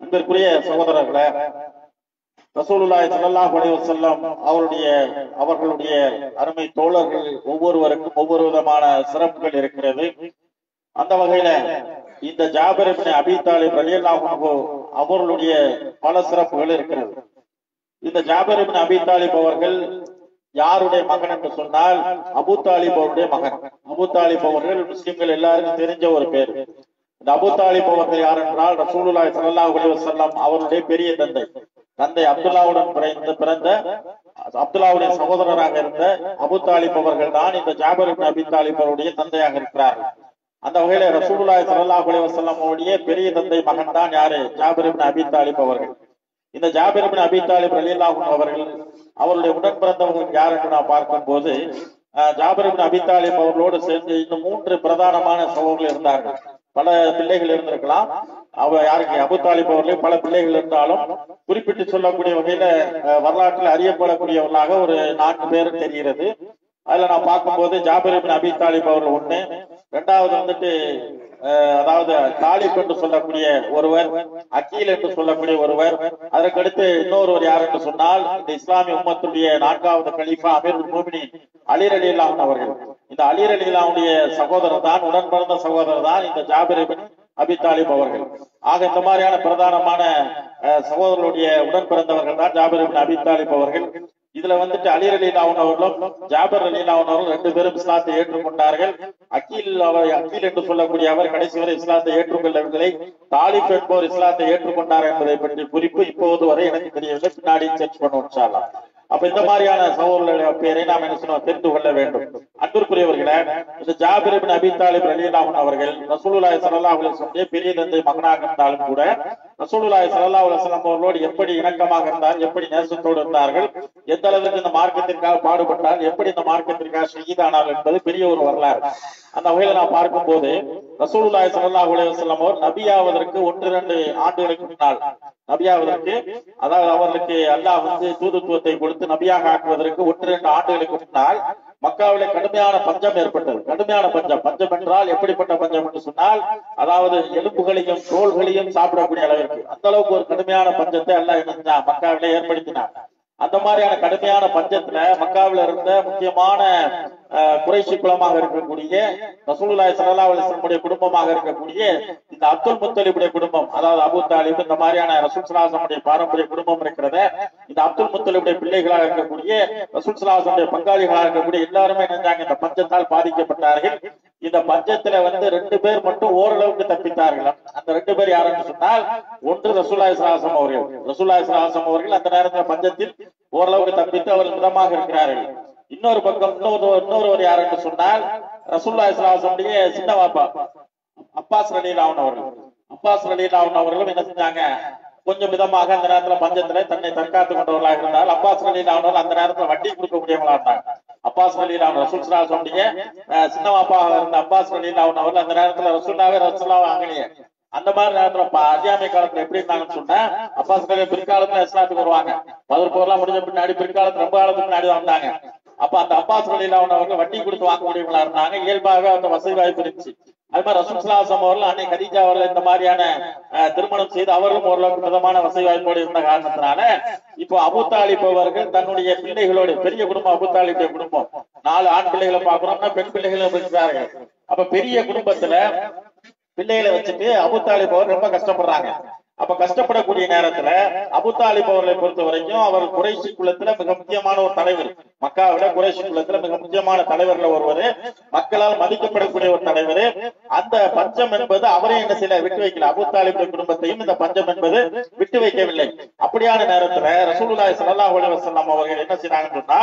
அன்பிற்குரிய சகோதரர்களே, ரசூலுல்லாஹி ஸல்லல்லாஹு அலைஹி வஸல்லம் அவர்களுடைய அருமை தோழர்கள் ஒவ்வொருவருக்கும் ஒவ்வொரு விதமான சிறப்புகள் இருக்கிறது. அந்த வகையில இந்த ஜாபிர் இப்னு அபீ தாலிப் ரலியல்லாஹு அன்ஹு அவர்களுடைய பல சிறப்புகள் இருக்கிறது. இந்த ஜாபிர் இப்னு அபீ தாலிப் அவர்கள் யாருடைய மகன் என்று சொன்னால் அபூ தாலிப் அவருடைய மகன். அபூ தாலிப் அவர்கள் முஸ்லிம்கள் எல்லாருக்கும் தெரிஞ்ச ஒரு பேர். இந்த அபூ தாலிப் அவர்கள் யார் என்றால் ரசூலுல்லாஹி ஸல்லல்லாஹு அலைஹி வஸல்லம் அவருடைய பெரிய தந்தை அப்துல்லாவுடன் பிறந்த அப்துல்லாவுடைய சகோதரராக இருந்த அபூ தாலிப் அவர்கள் தான் இந்த ஜாபிர் இப்னு அபீ தாலிப் அவருடைய தந்தையாக இருக்கிறார்கள். அந்த வகையில ரசூலுல்லாஹி ஸல்லல்லாஹு அலைஹி வஸல்லம் அவருடைய பெரிய தந்தை மகன் தான் யாரு? ஜாபிர் இப்னு அபீ தாலிப் அவர்கள். இந்த ஜாபிர் இப்னு அபீ தாலிப் ரலியல்லாஹு அன்ஹு அவர்கள் அவருடைய உடன் பிறந்தவர்கள் யார் என்று நாம் பார்க்கும் போது ஜாபிர் இப்னு அபீ தாலிப் அவர்களோடு சேர்ந்து இன்னும் 3 பிரதானமான சகோதரர்கள் இருந்தார்கள். பல பிள்ளைகள் இருந்திருக்கலாம். யாருக்கு அபூ தாலிப் அவர்களே பல பிள்ளைகள் இருந்தாலும் குறிப்பிட்டு சொல்லக்கூடிய வகையில வரலாற்றில் அறியப்படக்கூடியவர்களாக ஒரு 4 பேர் தெரிகிறது. அதுல நான் பார்க்கும்போது ஜாபிர் இப்னு அபீ தாலிப் அவர்கள் ஒண்ணு, இரண்டாவது வந்துட்டு அதாவது தாலிப் என்று சொல்லக்கூடிய ஒருவர், அக்கீல் என்று சொல்லக்கூடிய ஒருவர், அதற்கடுத்து இன்னொருவர் யார் என்று சொன்னால் இந்த இஸ்லாமிய உம்மத்துடைய 4வது கலீஃபா அமீருல் முஃமினீன் அலி ரலியல்லாஹு அன்ஹு அவர்கள். இந்த அலி ரலியல்லாஹுடைய சகோதரர் தான், உடன் பிறந்த சகோதரர் தான் இந்த ஜாபிர் இப்னு அபீ தாலிப் அவர்கள். ஆக இந்த மாதிரியான பிரதானமான சகோதரருடைய உடன் பிறந்தவர்கள் தான் ஜாபிர் இப்னு அபீ தாலிப் அவர்கள். இதுல வந்துட்டு அலி ரலியல்லாஹு அன்ஹு அவர்களும் ஜாபிர் ரலியல்லாஹு அன்ஹு அவர்கள் 2 பேரும் இஸ்லாத்தை ஏற்றுக்கொண்டார்கள். அக்கீல் என்று சொல்லக்கூடிய அவர் கடைசி வரை இஸ்லாத்தை ஏற்றுக்கொள்ளவில்லை. தாலிப் என்பவர் இஸ்லாத்தை ஏற்றுக்கொண்டார் என்பதை பற்றி குறிப்பு இப்போது வரை எனக்கு தெரியவில்லை. பின்னாடி சர்ச் பண்ணுவோம் இன்ஷா அல்லாஹ். அப்ப இந்த மாதிரியான சகோதரர்களுடைய பேரை நாம் என்ன செய்யணும், தெரிந்து கொள்ள வேண்டும். அன்பிற்குரியவர்களே, இந்த ஜாபிர் இப்னு அபீ தாலிப் ரலியல்லாஹு அன்ஹு அவர்கள் ரசூலுல்லாஹி ஸல்லல்லாஹு அலைஹி வஸல்லம் பெரிய தந்தை மகனாக இருந்தாலும் கூட ரசூலுல்லாஹி ஸல்லல்லாஹு அலைஹி வஸல்லம் அவர்களோடு எப்படி இணக்கமாக இருந்தார், எப்படி நேசத்தோடு இருந்தார்கள், எந்த அளவுக்கு இந்த மார்க்கத்திற்காக பாடுபட்டால், எப்படி இந்த மார்க்கத்திற்காக ஷஹீதானார்கள் என்பது பெரிய ஒரு வரலாறு. அந்த வகையில நான் பார்க்கும் போது ரசூலுல்லாஹி ஸல்லல்லாஹு அலைஹி வஸல்லம் அவர் நபியாவதற்கு 1-2 ஆண்டுகளுக்கு முன்னால், நபியாவதற்கு அதாவது அவர்களுக்கு அல்லாஹ் தூதுத்துவத்தை கொடுத்து நபியாக ஆக்குவதற்கு 1-2 ஆண்டுகளுக்கு முன்னால் மக்காவிலே கடுமையான பஞ்சம் ஏற்பட்டது. கடுமையான பஞ்சம் என்றால் எப்படிப்பட்ட பஞ்சம் என்று சொன்னால், அதாவது எலும்புகளையும் தோள்களையும் சாப்பிடக்கூடிய அளவிற்கு அந்த அளவுக்கு ஒரு கடுமையான பஞ்சத்தை அல்லாஹ் என்ன செஞ்சான், மக்காவிலே ஏற்படுத்தினார். அந்த மாதிரியான கடுமையான பஞ்சத்துல மக்காவில இருந்த முக்கியமான குறைஷி குலமாக இருக்கக்கூடிய ரசூலுல்லாஹி ஸல்லல்லாஹு அலைஹி வஸல்லம் குடும்பமாக இருக்கக்கூடிய இந்த அப்துல் முத்தலிபுடைய குடும்பம், அதாவது அபூ தாலிப், இந்த மாதிரியான ரசூல் ஸல்லல்லாஹு அலைஹி வஸல்லம் பாரம்பரிய குடும்பம் இருக்கிறத, இந்த அப்துல் முத்தலிபுடைய பிள்ளைகளாக இருக்கக்கூடிய ரசூல் ஸல்லல்லாஹு அலைஹி வஸல்லம் பங்காளிகளாக இருக்கக்கூடிய எல்லாருமே நினைச்சாங்க இந்த பஞ்சத்தால் பாதிக்கப்பட்டார்கள். இந்த பஞ்சத்துல 2 பேர் மட்டும் ஓரளவுக்கு தப்பித்தார்கள். அந்த 2 பேர் யாருன்னு சொன்னால், ஒன்று ரசூலுல்லாஹி ஸல்லல்லாஹு அலைஹி வஸல்லம் அவர்கள். ரசூலுல்லாஹி ஸல்லல்லாஹு அலைஹி வஸல்லம் அவர்கள் அந்த நேரத்தில் பஞ்சத்தில் ஓரளவுக்கு தப்பித்து அவர்கள் மிதமாக இருக்கிறார்கள். இன்னொரு பக்கம் இன்னொருவர் யார் என்று சொன்னால் ரசூலுல்லாஹி ஸல்லல்லாஹு அலைஹி வஸல்லம் சின்ன வாப்பா அப்பாஸ் ரலியல்லாஹு அன்ஹு அவர்கள். அப்பாஸ் ரலியல்லாஹு அன்ஹு அவர்களும் என்ன செஞ்சாங்க, கொஞ்சம் மிதமாக அந்த நேரத்துல பஞ்சத்துல தன்னை தற்காத்துக் கொண்டவர்களாக இருந்தால். அப்பாஸ் ரலியல்லாஹு அன்ஹு அந்த நேரத்துல வட்டி கொடுக்கக்கூடியவங்களா இருந்தாங்க. அப்பாஸ் ரலியல்லாஹு அன்ஹு ரசூல் ஸல்லல்லாஹு அலைஹி வஸல்லம் சின்ன வாப்பாக இருந்த அப்பாஸ் ரலியல்லாஹு அன்ஹு அவர்கள் அந்த நேரத்துல ரசூலுல்லாஹி ஆகலையே. அந்த மாதிரி நேரத்துல அறியாமை காலத்துல எப்படி இருந்தாங்கன்னு சொன்னா, அப்பாஸ் பிற்காலத்துல இஸ்லாத்துக்கு வருவாங்க. பதில் போர்லாம் முடிஞ்ச பின்னாடி பிற்காலத்துல ரொம்ப காலத்துக்கு முன்னாடி வந்தாங்க. அப்ப அந்த அப்பாஸ் ரலியல்லாஹு அன்ஹு அவர்கள் வட்டி கொடுத்து வாங்கக்கூடியவங்களா இருந்தாங்க. இயல்பாக அந்த வசதி வாய்ப்பு இருந்துச்சு. அது மாதிரி ரசூல் ஸல்லல்லாஹு அலைஹி வஸல்லம் அவர்கள் அன்னை கதீஜா அவர்கள் இந்த மாதிரியான திருமணம் செய்து அவர்களும் ஓரளவுக்கு மிதமான வசதி வாய்ப்போடு இருந்த காரணத்தினால இப்போ அபூ தாலிப் அவர்கள் தன்னுடைய பிள்ளைகளோடு, பெரிய குடும்பம் அபூ தாலிபுடைய குடும்பம், 4 ஆண் பிள்ளைகளை பார்க்கிறோம்னா பெண் பிள்ளைகளும் இருக்கிறார்கள். அப்ப பெரிய குடும்பத்துல பிள்ளைகளை வச்சுட்டு அபூ தாலிப் அவர் ரொம்ப கஷ்டப்படுறாங்க. அப்ப கஷ்டப்படக்கூடிய நேரத்துல அபூ தாலிப் அவர்களை பொறுத்த வரைக்கும் அவர் குறைஷி குலத்துல மிக முக்கியமான ஒரு தலைவர். மக்காவில குறைஷி குலத்துல மிக முக்கியமான தலைவர்ல ஒருவர், மக்களால் மதிக்கப்படக்கூடிய ஒரு தலைவர். அந்த பஞ்சம் என்பது அவரே என்ன செய்யல, விட்டு வைக்கல. அபூ தாலிபுடைய குடும்பத்தையும் இந்த பஞ்சம் என்பது விட்டு வைக்கவில்லை. அப்படியான நேரத்துல ரசூலுல்லாஹி ஸல்லல்லாஹு அலைஹி வஸல்லம் அவர்கள் என்ன செய்றாங்கன்னு சொன்னா,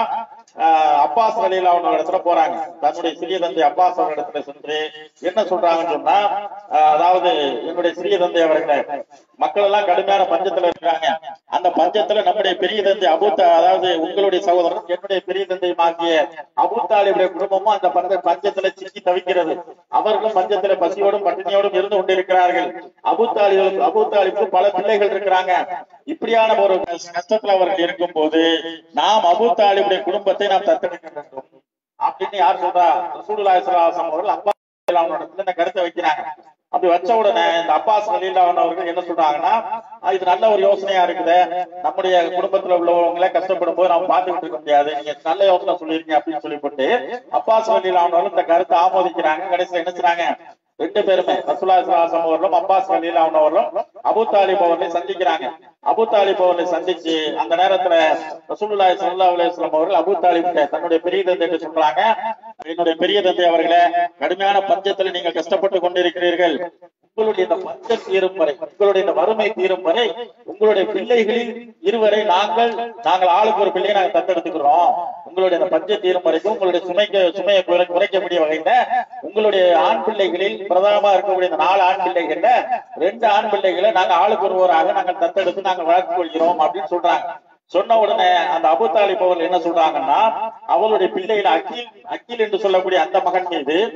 அப்பாஸ் ரலியல்லாஹு அன்ஹு இடத்துல போறாங்க. தன்னுடைய சிறிய தந்தை அப்பாஸ் அவர்கள் இடத்துல சென்று என்ன சொல்றாங்கன்னு சொன்னா, அதாவது என்னுடைய சிறிய தந்தை அவர்களே, மக்கள் எல்லாம் கடுமையான பஞ்சத்துல இருக்காங்க. அந்த பஞ்சத்துல நம்முடைய பெரிய தந்தை அதாவது உங்களுடைய சகோதரன் என்னுடைய பெரிய தந்தை ஆகிய அபூ தாலிபுடைய குடும்பமும் அந்த பஞ்சத்துல சிக்கி தவிக்கிறது. அவர்களும் பஞ்சத்துல பசியோடும் பட்டினியோடும் இருந்து கொண்டிருக்கிறார்கள். அபூ தாலிபுக்கு பல பிள்ளைகள் இருக்கிறாங்க. இப்படியான ஒரு கஷ்டத்துல அவர்கள் இருக்கும் போது நாம் அபூ தாலிபுடைய குடும்பத்தை நாம் தத்தெடுக்க வேண்டும் அப்படின்னு யார் சொல்றா? ரசூலுல்லாஹி ஸல்லல்லாஹு அலைஹி வஸல்லம் அவர்கள் அப்பாஸ் ரலியல்லாஹு அன்ஹு இந்த கருத்தை வைக்கிறாங்க. அப்படி வச்ச உடனே இந்த அப்பாஸ் ரலியல்லாஹு அன்ஹு அவர்கள் என்ன சொல்றாங்கன்னா, இது நல்ல ஒரு யோசனையா இருக்குது, நம்முடைய குடும்பத்துல உள்ளவங்கள கஷ்டப்படும் போது நம்ம பார்த்துக்கிட்டு இருக்க முடியாது, நீங்க நல்ல யோசனை சொல்லிருக்கீங்க அப்படின்னு சொல்லிவிட்டு அப்பாஸ் ரலியல்லாஹு அன்ஹு இந்த கருத்தை ஆமோதிக்கிறாங்க. கடைசியில் என்ன செய்றாங்க, ரெண்டு பேருமே ரசூலுல்லாஹி ஸல்லல்லாஹு அலைஹி வஸல்லம் அவர்களும் அப்பாஸ் ரலியல்லாஹு அன்ஹு அவர்களும் அபூ தாலிப் அவர்களை சந்திக்கிறாங்க. அபூ தாலிப் அவர்களை சந்திச்சு அந்த நேரத்துல ரசூலுல்லாஹி ஸல்லல்லாஹு அலைஹி வஸல்லம் அவர்கள் அபூ தாலிப் தன்னுடைய பெரிய தந்தை சொல்றாங்க, என்னுடைய பெரிய தந்தை அவர்களே, கடுமையான பஞ்சத்துல நீங்கள் கஷ்டப்பட்டு கொண்டிருக்கிறீர்கள், உங்களுடைய இந்த பஞ்சம் தீரும் வரை, உங்களுடைய இந்த வறுமை தீரும் வரை உங்களுடைய பிள்ளைகளில் இருவரை நாங்கள் ஆளுக்கு ஒரு பிள்ளையை நாங்கள் தத்தெடுத்துக்கிறோம், உங்களுடைய இந்த பஞ்சம் தீரும் வரைக்கும் உங்களுடைய சுமையை குறைக்கக்கூடிய வகையில உங்களுடைய ஆண் பிள்ளைகளில் பிரதானமா இருக்கக்கூடிய இந்த 4 ஆண் பிள்ளைகள்ல 2 ஆண் பிள்ளைகளை நாங்கள் ஆளுக்கு ஒருவராக நாங்கள் தத்தெடுத்து நாங்கள் வளர்த்துக் கொள்கிறோம் அப்படின்னு சொல்றாங்க. சொன்ன உடனே அந்த அபூ தாலிப் அவர்கள் என்ன சொல்றாங்கன்னா, அவளுடைய பிள்ளையில அக்கீல் என்று சொல்லக்கூடிய அந்த மகன்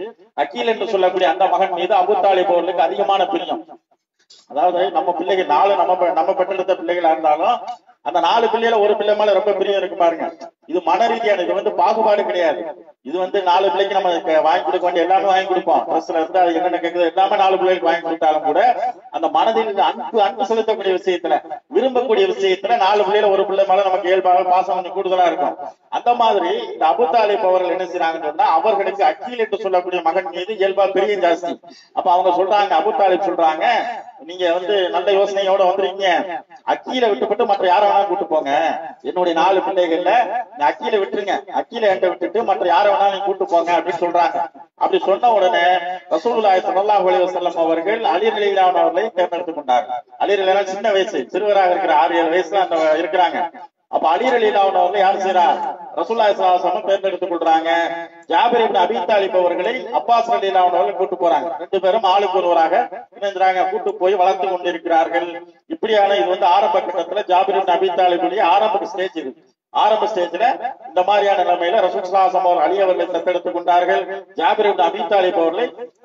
மீது அபூ தாலிப் அவர்களுக்கு அதிகமான பிரியம். அதாவது நம்ம பிள்ளைகள் 4 நம்ம பெற்றெடுத்த பிள்ளைகளா இருந்தாலும் அந்த 4 பிள்ளைல ஒரு பிள்ளை மேல ரொம்ப பிரியம் இருக்கு பாருங்க. இது மன ரீதியான, இது பாகுபாடு கிடையாது. இது 4 பிள்ளைக்கு நம்ம வாங்கி கொடுக்க வேண்டிய எல்லாமே வாங்கி கொடுப்போம். ட்ரெஸ்ல இருந்து அது என்னென்ன கேட்குது எல்லாமே 4 பிள்ளைகளுக்கு வாங்கி கொடுத்தாலும் கூட அந்த மனதில் அன்பு செலுத்தக்கூடிய விஷயத்துல, விரும்பக்கூடிய விஷயத்துல 4 பிள்ளைல ஒரு பிள்ளை மேல நமக்கு இயல்பாக பாசம் கொஞ்சம் கூடுதலா இருக்கும். அந்த மாதிரி இந்த அபூ தாலிப் அவர்கள் என்ன செய்யறாங்கன்னு சொன்னா, அவர்களுக்கு அக்கீல் என்று சொல்லக்கூடிய மகன் மீது இயல்பா பிரியம் ஜாஸ்தி. அப்ப அவங்க சொல்றாங்க, அபூ தாலிப் சொல்றாங்க, நீங்க நல்ல யோசனையோட வந்துருக்கீங்க, அக்கீல விட்டுப்பட்டு மற்ற யார வேணாலும் கூட்டு போங்க, என்னுடைய 4 பிள்ளைகள்ல அக்கீல விட்டுருங்க, அக்கீல என்கிட்ட விட்டுட்டு மற்ற யார வேணாலும் நீங்க கூட்டு போங்க அப்படின்னு சொல்றாங்க. அப்படி சொன்ன உடனே ரசூலுல்லாஹி ஸல்லல்லாஹு அலைஹி வஸல்லம் அவர்கள் அலி ரலியல்லாஹு அன்ஹு அவர்களை தேர்ந்தெடுத்துக் கொண்டார்கள். அலி ரலியல்லாஹு சின்ன வயசு, சிறுவராக இருக்கிற 6-7 வயசுல அந்த இருக்கிறாங்க. அப்ப அலி ரலியல்லாஹு அன்ஹு அவர்கள் யார் செய்றா, ரசூலுல்லாஹி ஸல்லல்லாஹு அலைஹி வஸல்லம் தேர்ந்தெடுத்துக் கொள்றாங்க. ஜாபிர் இப்னு அபீ தாலிப் அவர்களை அப்பாஸ் ரலியல்லாஹு அன்ஹு அவர்கள் கூட்டு போறாங்க. 2 பேரும் ஆளுக்கு ஒருவராக இணைஞ்சாங்க, கூட்டு போய் வளர்த்து கொண்டிருக்கிறார்கள். இப்படியான இது ஆரம்ப கட்டத்துல ஜாபிர் இப்னு அபீ தாலிபுடைய ஆரம்ப ஸ்டேஜ். இது ஆரம்ப ஸ்டேஜ்ல இந்த மாதிரியான நிலைமையில ரசூல் ஸல்லல்லாஹு அலைஹி வஸல்லம் அலி அவர்களை தத்தெடுத்துக் கொண்டார்கள். ஜாபிர் இப்னு அபீ தாலிப் அவர்களை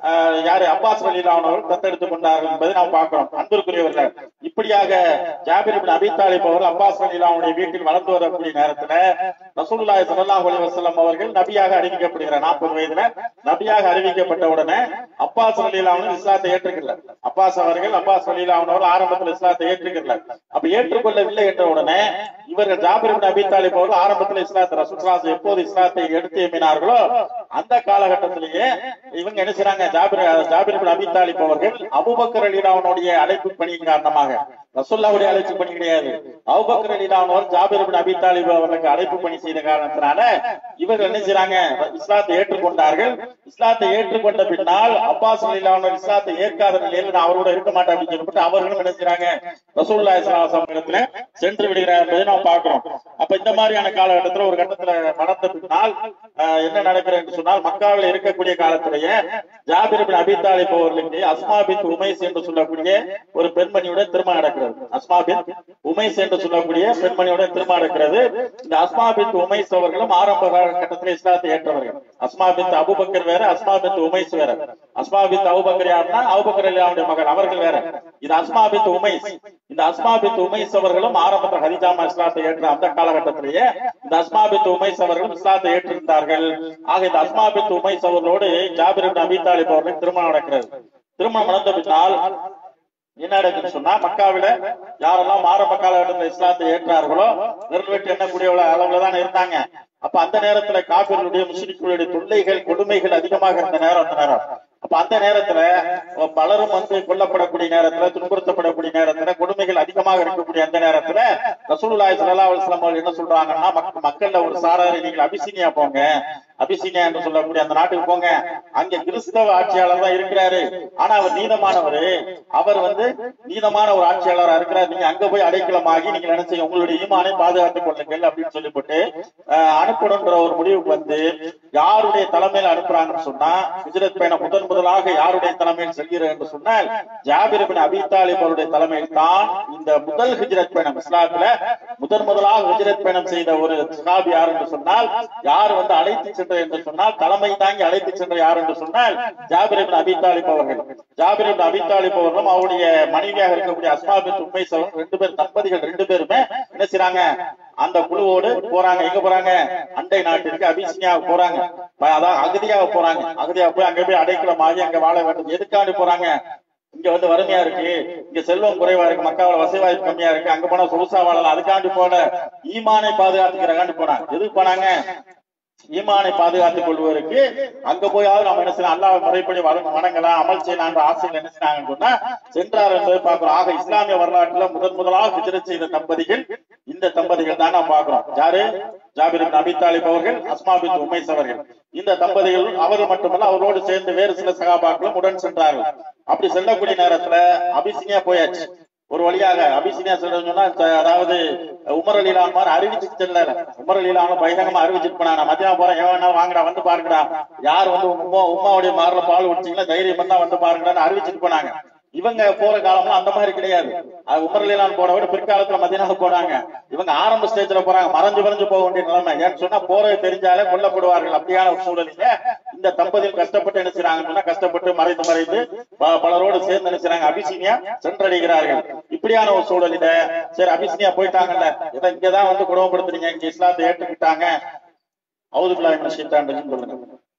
அப்பாஸ் ரலியல்லாஹு அன்ஹு அவர்கள் தத்தெடுத்துக் கொண்டார்கள் என்பதை நாம் பார்க்கிறோம். அன்பிற்குரியவர்களே, இப்படியாக ஜாபிர் இப்னு அபீ தாலிப் அவர்கள் அப்பாஸ் ரலியல்லாஹு அன்ஹு வீட்டில் வளர்ந்து வரக்கூடிய நேரத்துல ரசூலுல்லாஹி ஸல்லல்லாஹு அலைஹி வஸல்லம் அவர்கள் நபியாக அறிவிக்கப்படுகிறார். 40 வயதுல நபியாக அறிவிக்கப்பட்ட உடனே அப்பாஸ் ரலியல்லாஹு அன்ஹு இஸ்லாத்தை ஏற்றுக்கொள்ள, அப்பாஸ் ரலியல்லாஹு அன்ஹு அவர்கள் ஆரம்பத்தில் இஸ்லாத்தை ஏற்றுக்கொள்ள. அப்ப ஏற்றுக்கொள்ளவில்லை என்ற உடனே இவர்கள் ஜாபிர் இப்னு அபீ தாலிப் அவர்கள் ஆரம்பத்தில் இஸ்லாத்தை ரசூலுல்லாஹி எப்போது இஸ்லாத்தை எடுத்து எம்பினார்களோ அந்த காலகட்டத்திலேயே இவங்க என்ன செய்றாங்க, ஜாபிர் இப்னு அபீ தாலிப் அவர்கள் அபூபக்கர் ரலியல்லாஹு அன்ஹுடைய அழைப்பு பணியின் காரணமாக, ரசூலுல்லாஹ்வுடைய அழைப்பு பணி கிடையாது, அபூபக்கர் ரலியல்லாஹு அன்ஹு ஜாபிர் இப்னு அபீ தாலிப் அவர்களுக்கு அழைப்பு பணி செய்த காரணத்தினால இவர்கள் என்ன செய்றாங்க, இஸ்லாத்தை ஏற்றுக்கொண்டார்கள். இஸ்லாத்தை ஏற்றுக்கொண்ட பின்னால் அப்பாஸ் ரலியல்லாஹு அன்ஹு இஸ்லாத்தை ஏற்காத நிலையில் நான் அவரோட இருக்க மாட்டேன் அப்படின்னு சொல்லிட்டு அவர்களும் என்ன செய்றாங்க, ரசூலுல்லாஹி ஸல்லல்லாஹு அலைஹி வஸல்லம் இடத்துல சென்று விடுகிறார் என்பதை நாம் பார்க்கிறோம். அப்ப இந்த மாதிரியான காலகட்டத்தில் ஒரு கட்டத்துல நடந்த பின்னால் என்ன நடக்கிறது என்று சொன்னால், மக்காவில் இருக்கக்கூடிய காலத்திலேயே ஜாபிர் இப்னு அபீ தாலிப் அவர்களுக்கு அஸ்மா பின்த் உமைஸ் என்று சொல்லக்கூடிய ஒரு பெண்மணியுடன் திருமணம் நடக்கிறது. அஸ்மா பின்த் உமைஸ் என்று சொல்லக்கூடிய பெண்மணியுடன் திருமணம் நடக்கிறது. இந்த அஸ்மா பின்த் உமைஸ் அவர்களும் ஆரம்ப காலகட்டத்தில் இஸ்லாத்தை ஏற்றவர்கள். அஸ்மா பின்த் அபூபக்கர் வேற, அஸ்மா பின்த் உமைஸ் வேற. அஸ்மா பின்த் அபூபக்கர் யாருன்னா அபூபக்கர் ரலியல்லாஹு மகள், அவர்கள் வேற. இது அஸ்மா பின்த் உமைஸ். இந்த அஸ்மா பின்த் உமைஸ் அவர்களும் ஆரம்பத்தில் ஹதீஜா இஸ்லாத்தை ஏற்ற அந்த காலகட்டத்திலேயே இந்த அஸ்மா பின்த் உமைஸ் அவர்களும் இஸ்லாத்தை ஏற்றிருந்தார்கள். ஆக இந்த அஸ்மா பின்த் உமைஸ் அவர்களோடு ஜாபிர் இப்னு அபீ தாலிப் அவர்கள் திருமணம் நடக்கிறது. திருமணம் நடந்த பின்னால் என்ன நடக்குன்னு சொன்னா, மக்காவில யாரெல்லாம் ஆரம்ப காலகட்டத்தில் இஸ்லாத்தை ஏற்றார்களோ நிறைவேற்றி எண்ணக்கூடிய அளவுலதான் இருந்தாங்க. அப்ப அந்த நேரத்துல காபிர்களுடைய முஸ்லிம்களுடைய தொல்லைகள் கொடுமைகள் அதிகமாக இருந்த நேரம் அந்த நேரம். அப்ப அந்த நேரத்துல பலரும் கொல்லப்படக்கூடிய நேரத்துல, துன்புறுத்தப்படக்கூடிய நேரத்துல, கொடுமைகள் அதிகமாக இருக்கக்கூடிய அந்த நேரத்துல ரசூலுல்லாஹி ஸல்லல்லாஹு அலைஹி வஸல்லம் என்ன சொல்றாங்கன்னா, மக்கள்ல ஒரு சாராரை நீங்கள் அபிசீனியா போங்க, அபிசீனியா என்று சொல்லக்கூடிய அந்த நாட்டுக்கு போங்க, அங்க கிறிஸ்தவ ஆட்சியாளர் தான் இருக்கிறாரு, ஆனா அவர் நீதமானவரு, அவர் நீதமான ஒரு ஆட்சியாளராக இருக்கிறார், நீங்க அங்க போய் அடைக்கலமாகி நீங்க நினைச்சீங்க உங்களுடைய ஈமானை பாதுகாத்துக் கொள்ளுங்கள் அப்படின்னு சொல்லிவிட்டு அனுப்பணும்ன்ற ஒரு முடிவுக்கு யாருடைய தலைமையில அனுப்புறாங்கன்னு சொன்னா, ஹிஜ்ரத் பயணம் முதலாக யாருடைய தலைமையில் செல்கிறது என்று சொன்னால் ஜாபிர் இப்னு அபீ தாலிப் அவருடைய தலைமையில் தான் இந்த முதல் ஹிஜ்ரத் பயணம், இஸ்லாத்துல முதலாக ஹிஜ்ரத் பயணம் செய்த ஒரு சஹாபி யார் என்று சொன்னால், யார் அழைத்து சென்ற என்று சொன்னால், தலைமை தாங்கி அழைத்து சென்ற யார் என்று சொன்னால் ஜாபிர் இப்னு அபீ தாலிப் அவர்கள். ஜாபிர் இப்னு அபீ தாலிப் அவர்களும் அவருடைய மனைவியாக இருக்கக்கூடிய அஸ்மா பின்த் உமைஸ் அவர்கள் 2 பேர் தம்பதிகள் 2 பேருமே என்ன செய்றாங்க, அந்த குழுவோடு போறாங்க. எங்க போறாங்க, அண்டை நாட்டிற்கு அபிசீனியாவுக்கு போறாங்க. அதான் அகதியாக போறாங்க. அகதியாக போய் அங்க போய் அடைக்கலமாகி அங்க வாழ வேண்டும். எதுக்காண்டி போறாங்க, இங்க வந்து வறுமையா இருக்கு, இங்க செல்வம் குறைவா இருக்கு, மக்களோட வசதி வாய்ப்பு கம்மியா இருக்கு, அங்க போனா சொகுசா வாழலாம், அதுக்காண்டி போல ஈமானை பாதுகாத்துக்கிறக்காண்டி போனாங்க. எதுக்கு போனாங்க? ஈமானை பாதுகாத்துக் கொள்வதற்கு. அங்க போயாவது நம்ம என்ன செய்யலாம், அல்லாஹ் முறைப்படி வணங்கலாம், அமல் செய்யலாம் ஆசையில் என்ன செய்யறாங்கன்னு சொன்னா சென்றார் என்பதை பார்க்கிறோம். ஆக இஸ்லாமிய வரலாற்றுல முதலாக ஹிஜ்ரத் செய்த தம்பதிகள் இந்த தம்பதிகள் தான் நாம் பார்க்கிறோம். யாரு? ஜாபிர் இப்னு அபி தாலிப் அவர்கள், அஸ்மா பின்த் உமைஸ் அவர்கள். இந்த தம்பதிகள் அவர்கள் மட்டுமல்ல, அவரோடு சேர்ந்து வேறு சில சகாபாக்களும் உடன் சென்றார்கள். அப்படி செல்லக்கூடிய நேரத்துல அபிசினியா போயாச்சு. ஒரு வழியாக அபிசினியா சொல்றதுன்னா, அதாவது உமர் அலிலான் மாதிரி அறிவிச்சுட்டு செல்லல. உமர் அலிலான பகிரங்கமா அறிவிச்சுட்டு போனாங்க, மத்தியானம் போறேன், எவனா வாங்கடா வந்து பாருங்கடா, யார் வந்து உம்மாவுடைய மார்ல பால் குடிச்சீங்களா தைரியம் பண்ணா வந்து பாருங்கடான்னு அறிவிச்சுட்டு போனாங்க. இவங்க போற காலம்லாம் அந்த மாதிரி கிடையாது. உமர் அலிலான் போன விட பிற்காலத்துல மதினாவுக்கு போனாங்க. இவங்க ஆரம்ப ஸ்டேஜ்ல போறாங்க, மறைஞ்சு போக வேண்டிய நிலைமை. ஏன்னு சொன்னா போறது தெரிஞ்சாலே கொல்லப்படுவார்கள். அப்படியான ஒரு சூழலில இந்த தம்பதியில் கஷ்டப்பட்டு என்ன செய்றாங்கன்னா, கஷ்டப்பட்டு மறைந்து பலரோடு சேர்ந்து என்ன செய்றாங்க, அபிசீனியா சென்றடைகிறார்கள். இப்படியான ஒரு சூழலில சரி அபிசீனியா போயிட்டாங்கல்ல, இங்கதான் வந்து குடும்பப்படுத்துறீங்க, இங்க இஸ்லாத்தை ஏற்றுக்கிட்டாங்க, அவுது பில்லாஹி மினஷ் ஷைத்தானிர் ரஜீம் சொல்லுங்க,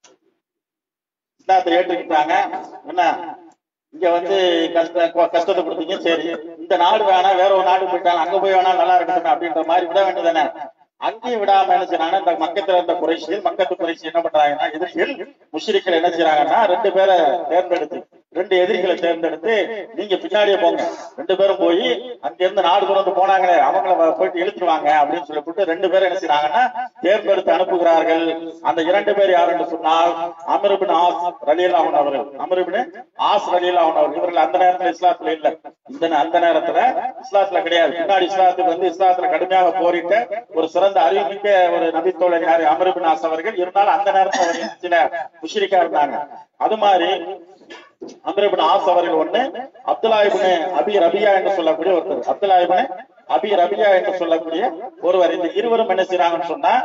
இஸ்லாத்தை ஏற்றுக்கிட்டாங்க, என்ன இங்க வந்து கஷ்டத்தை கொடுத்தீங்க, சரி இந்த நாடு வேணா வேற ஒரு நாடு போயிட்டாங்க, அங்க போய் வேணா நல்லா இருக்கட்டும் அப்படின்ற மாதிரி விட வேண்டியதானே. அங்கேயும் விடாம என்ன செய்யறாங்கன்னா, இந்த மக்கத்துல இருந்த குறைஷிகள், மக்கத்து குறைஷி என்ன பண்றாங்கன்னா, எதிரிகள் முஷ்ரிக்கள் என்ன செய்யறாங்கன்னா, ரெண்டு பேரை தேர்ந்தெடுத்து, ரெண்டு எதிரிகளை தேர்ந்தெடுத்து நீங்க பின்னாடியே போங்க, ரெண்டு பேரும் போய் அங்க இருந்து நாடு துறந்து போனாங்களே அவங்கள போயிட்டு இழுத்துருவாங்க அப்படின்னு சொல்லிட்டு ரெண்டு பேரும் என்ன செய்யறாங்கன்னா தேர்ந்தெடுத்து அனுப்புகிறார்கள். அந்த இரண்டு பேர் யார் என்று சொன்னால் அம்ர் இப்னு ஆஸ் ரலியல்லாஹு அன்ஹு அவர்கள். அம்ர் இப்னு ஆஸ் ரலியல்லாஹு அன்ஹு அவர்கள். இவர்கள் அந்த நேரத்துல இஸ்லாத்துல இல்ல, அந்த நேரத்துல இஸ்லாத்துல கிடையாது. பின்னாடி இஸ்லாத்துக்கு வந்து இஸ்லாத்துல கடுமையாக போரிட்ட ஒரு சிறந்த அறிவிக்க ஒரு நபித்தோழர் யாரு? அம்ர் இப்னு ஆஸ் அவர்கள். இருந்தாலும் அந்த நேரத்துல அவர் சில முஷ்ரிக்கா இருந்தாங்க. அது மாதிரி அம்ர் இப்னு ஆஸ் அவர்கள் ஒண்ணு, அப்துல்லா இப்னு அபி ரபியா என்று சொல்லக்கூடிய ஒருத்தர், அப்துல்லா இப்னு அபி ரபியா என்று சொல்லக்கூடிய ஒருவர். இந்த இருவரும் என்ன செய்யறாங்கன்னு சொன்னா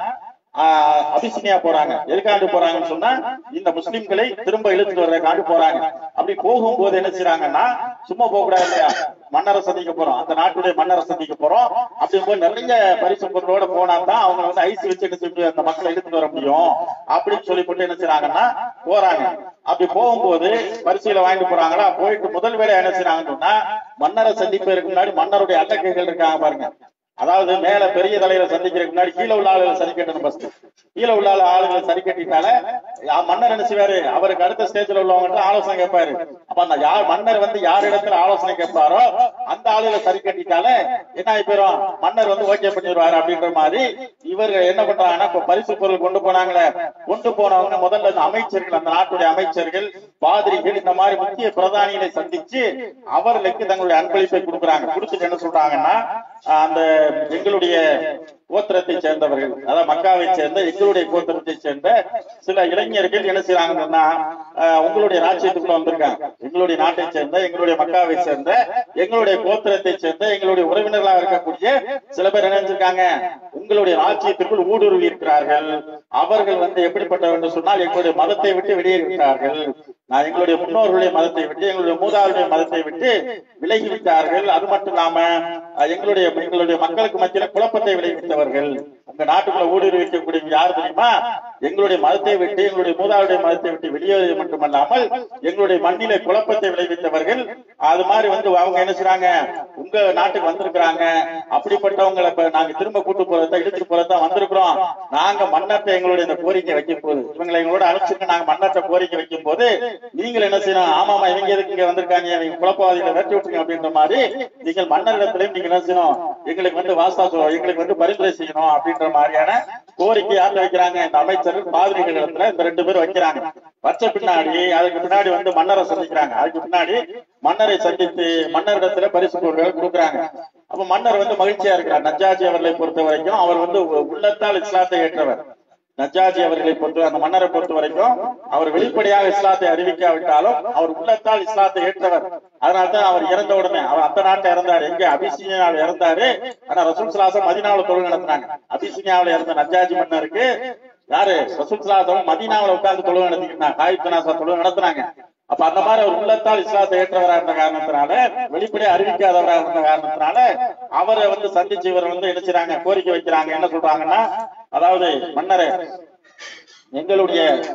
அபிசினியா போறாங்க. எதுக்காண்டு போறாங்கன்னு சொன்னா இந்த முஸ்லிம்களை திரும்ப இழுத்துட்டு வர்றதுக்காண்டு போறாங்க. அப்படி போகும்போது என்ன செய்யறாங்கன்னா, சும்மா போக கூடாது இல்லையா, மன்னரை சந்திக்க போறோம், அந்த நாட்டுடைய மன்னரை சந்திக்க போறோம். அப்படி போய் நிறைய பரிசு பொருளோட போனா தான் அவங்க வந்து ஐஸ் வச்சு என்ன செய்ய அந்த மக்களை இழுத்துட்டு வர முடியும் அப்படின்னு சொல்லிவிட்டு என்ன செய்யறாங்கன்னா போறாங்க. அப்படி போகும்போது பரிசுகளை வாங்கிட்டு போறாங்களா, போயிட்டு முதல் வேலை என்ன செய்யறாங்கன்னு சொன்னா மன்னரை சந்திப்பதற்கு முன்னாடி மன்னருடைய அல்லக்கைகள் இருக்காங்க பாருங்க. அதாவது மேல பெரிய தலையில சந்திக்கிறதுக்கு முன்னாடி கீழே உள்ள ஆளுகளை சரி கட்டணும். ஃபர்ஸ்ட் கீழே உள்ள ஆளுகளை சரி கட்டிட்டால மன்னர் என்ன செய்வாரு, அவருக்கு அடுத்த ஸ்டேஜ்ல உள்ளவங்க ஆலோசனை கேட்பாரு. அப்ப அந்த மன்னர் வந்து யார் இடத்துல ஆலோசனை கேட்பாரோ அந்த ஆளுகளை சரி கட்டிட்டாலே என்ன ஆகி போயிரும், மன்னர் வந்து ஓகே பண்ணிடுவாரு அப்படின்ற மாதிரி இவர்கள் என்ன பண்றாங்கன்னா, இப்ப பரிசு பொருள் கொண்டு போனாங்களே, கொண்டு போனவங்க முதல்ல இந்த அமைச்சர்கள், அந்த நாட்டுடைய அமைச்சர்கள், பாதிரிகள், இந்த மாதிரி முக்கிய பிரதானிகளை சந்திச்சு அவர்களுக்கு தங்களுடைய அன்பளிப்பை கொடுக்குறாங்க. கொடுத்துட்டு என்ன சொல்றாங்கன்னா, அந்த எங்களுடைய கோத்திரத்தை சேர்ந்தவர்கள், அதாவது மக்காவை சேர்ந்த எங்களுடைய கோத்திரத்தை சேர்ந்த சில இளைஞர்கள் என்ன செய்யறாங்கன்னா, உங்களுடைய ராஜ்யத்துக்குள்ள வந்திருக்காங்க, எங்களுடைய நாட்டை சேர்ந்த, எங்களுடைய மக்காவை சேர்ந்த, எங்களுடைய கோத்திரத்தை சேர்ந்த, எங்களுடைய உறவினர்களாக இருக்கக்கூடிய சில பேர் என்ன செஞ்சிருக்காங்க, உங்களுடைய ராஜ்யத்திற்குள் ஊடுருவி இருக்கிறார்கள். அவர்கள் வந்து எப்படிப்பட்டவர்கள் என்று சொன்னால் எங்களுடைய மதத்தை விட்டு வெளியேறிவிட்டார்கள். எங்களுடைய முன்னோர்களுடைய மதத்தை விட்டு, எங்களுடைய மூதாருடைய மதத்தை விட்டு விலகிவிட்டார்கள். அது மட்டும் இல்லாம எங்களுடைய மக்களுக்கு மத்தியில குழப்பத்தை விளைவித்தவர்கள். உங்க நாட்டுக்குள்ள ஊடுருவி வைக்கக்கூடிய யார் தெரியுமா, எங்களுடைய மதத்தை விட்டு, எங்களுடைய மூதாருடைய மதத்தை விட்டு வெளியேறது மட்டுமல்லாமல் எங்களுடைய மண்ணிலே குழப்பத்தை விளைவித்தவர்கள். அது மாதிரி வந்து அவங்க என்ன செய்றாங்க, உங்க நாட்டுக்கு வந்திருக்கிறாங்க. அப்படிப்பட்டவங்களை நாங்க திரும்ப கூட்டு போறதா, இழுத்துட்டு போறதா வந்திருக்கிறோம். நாங்க மன்னர்கிட்ட எங்களுடைய இந்த கோரிக்கை வைக்கும் போது, இவங்களை எங்களோட அழைச்சிட்டு நாங்க மன்னர்கிட்ட கோரிக்கை வைக்கும் போது நீங்கள் என்ன செய்யணும், ஆமாமா இவங்க எதுக்கு இங்க வந்திருக்காங்க, இவங்க குழப்பவாதிகளை வெட்டி விட்டுருங்க அப்படின்ற மாதிரி நீங்கள் மன்னரிடத்திலையும் நீங்க என்ன செய்யணும், எங்களுக்கு வந்து வாஸ்தா சொல்லுவோம், எங்களுக்கு வந்து பரிந்துரை செய்யணும் அப்படின்ற மாதிரியான கோரிக்கை யார்கிட்ட வைக்கிறாங்க, இந்த அமைச்சர்கள் பாதிரிகள் இடத்துல இந்த ரெண்டு பேரும் வைக்கிறாங்க. வச்ச பின்னாடி அதுக்கு பின்னாடி வந்து மன்னரை சந்திக்கிறாங்க. அதுக்கு பின்னாடி மன்னரை சந்தித்து மன்னரிடத்துல பரிசு பொருட்கள் கொடுக்குறாங்க. அப்ப மன்னர் வந்து மகிழ்ச்சியா இருக்கிறார். நஜ்ஜாஜி அவர்களை பொறுத்த வரைக்கும் அவர் வந்து உள்ளத்தால் இஸ்லாத்தை ஏற்றவர். நஜ்ஜாஜி அவர்களை பொறுத்த, அந்த மன்னரை பொறுத்த வரைக்கும் அவர் வெளிப்படையாக இஸ்லாத்தை அறிவிக்காவிட்டாலும் அவர் உள்ளத்தால் இஸ்லாத்தை ஏற்றவர். அதனால்தான் அவர் இறந்த உடனே, அவர் அந்த நாட்டை இறந்தாரு, எங்க அபிசீனியாவில் இறந்தாரு. ஆனா ரசூல் ஸல்லல்லாஹு அலைஹி வஸல்லம் மதீனாவுல தொழுகை நடத்தினாங்க. அபிசீனியாவில் இருந்த நஜ்ஜாஜி மன்னருக்கு யாரு, ரசூல் ஸல்லல்லாஹு அலைஹி வஸல்லம் மதீனாவுல உட்கார்ந்து தொழுகை நடத்தினாங்க, காயித் ஜனாஸா தொழுகை நடத்தினாங்க. அப்ப அந்த மாதிரி அவர் உள்ளத்தால் இஸ்லாத்தை ஏற்றவராக இருந்த காரணத்தினால, வெளிப்படையா அறிவிக்காதவராக இருந்த காரணத்தினால அவரை வந்து சந்திச்சு இவர் வந்து என்ன செய்றாங்க, கோரிக்கை வைக்கிறாங்க. என்ன சொல்றாங்கன்னா, அதாவது மன்னரே, எங்களுடைய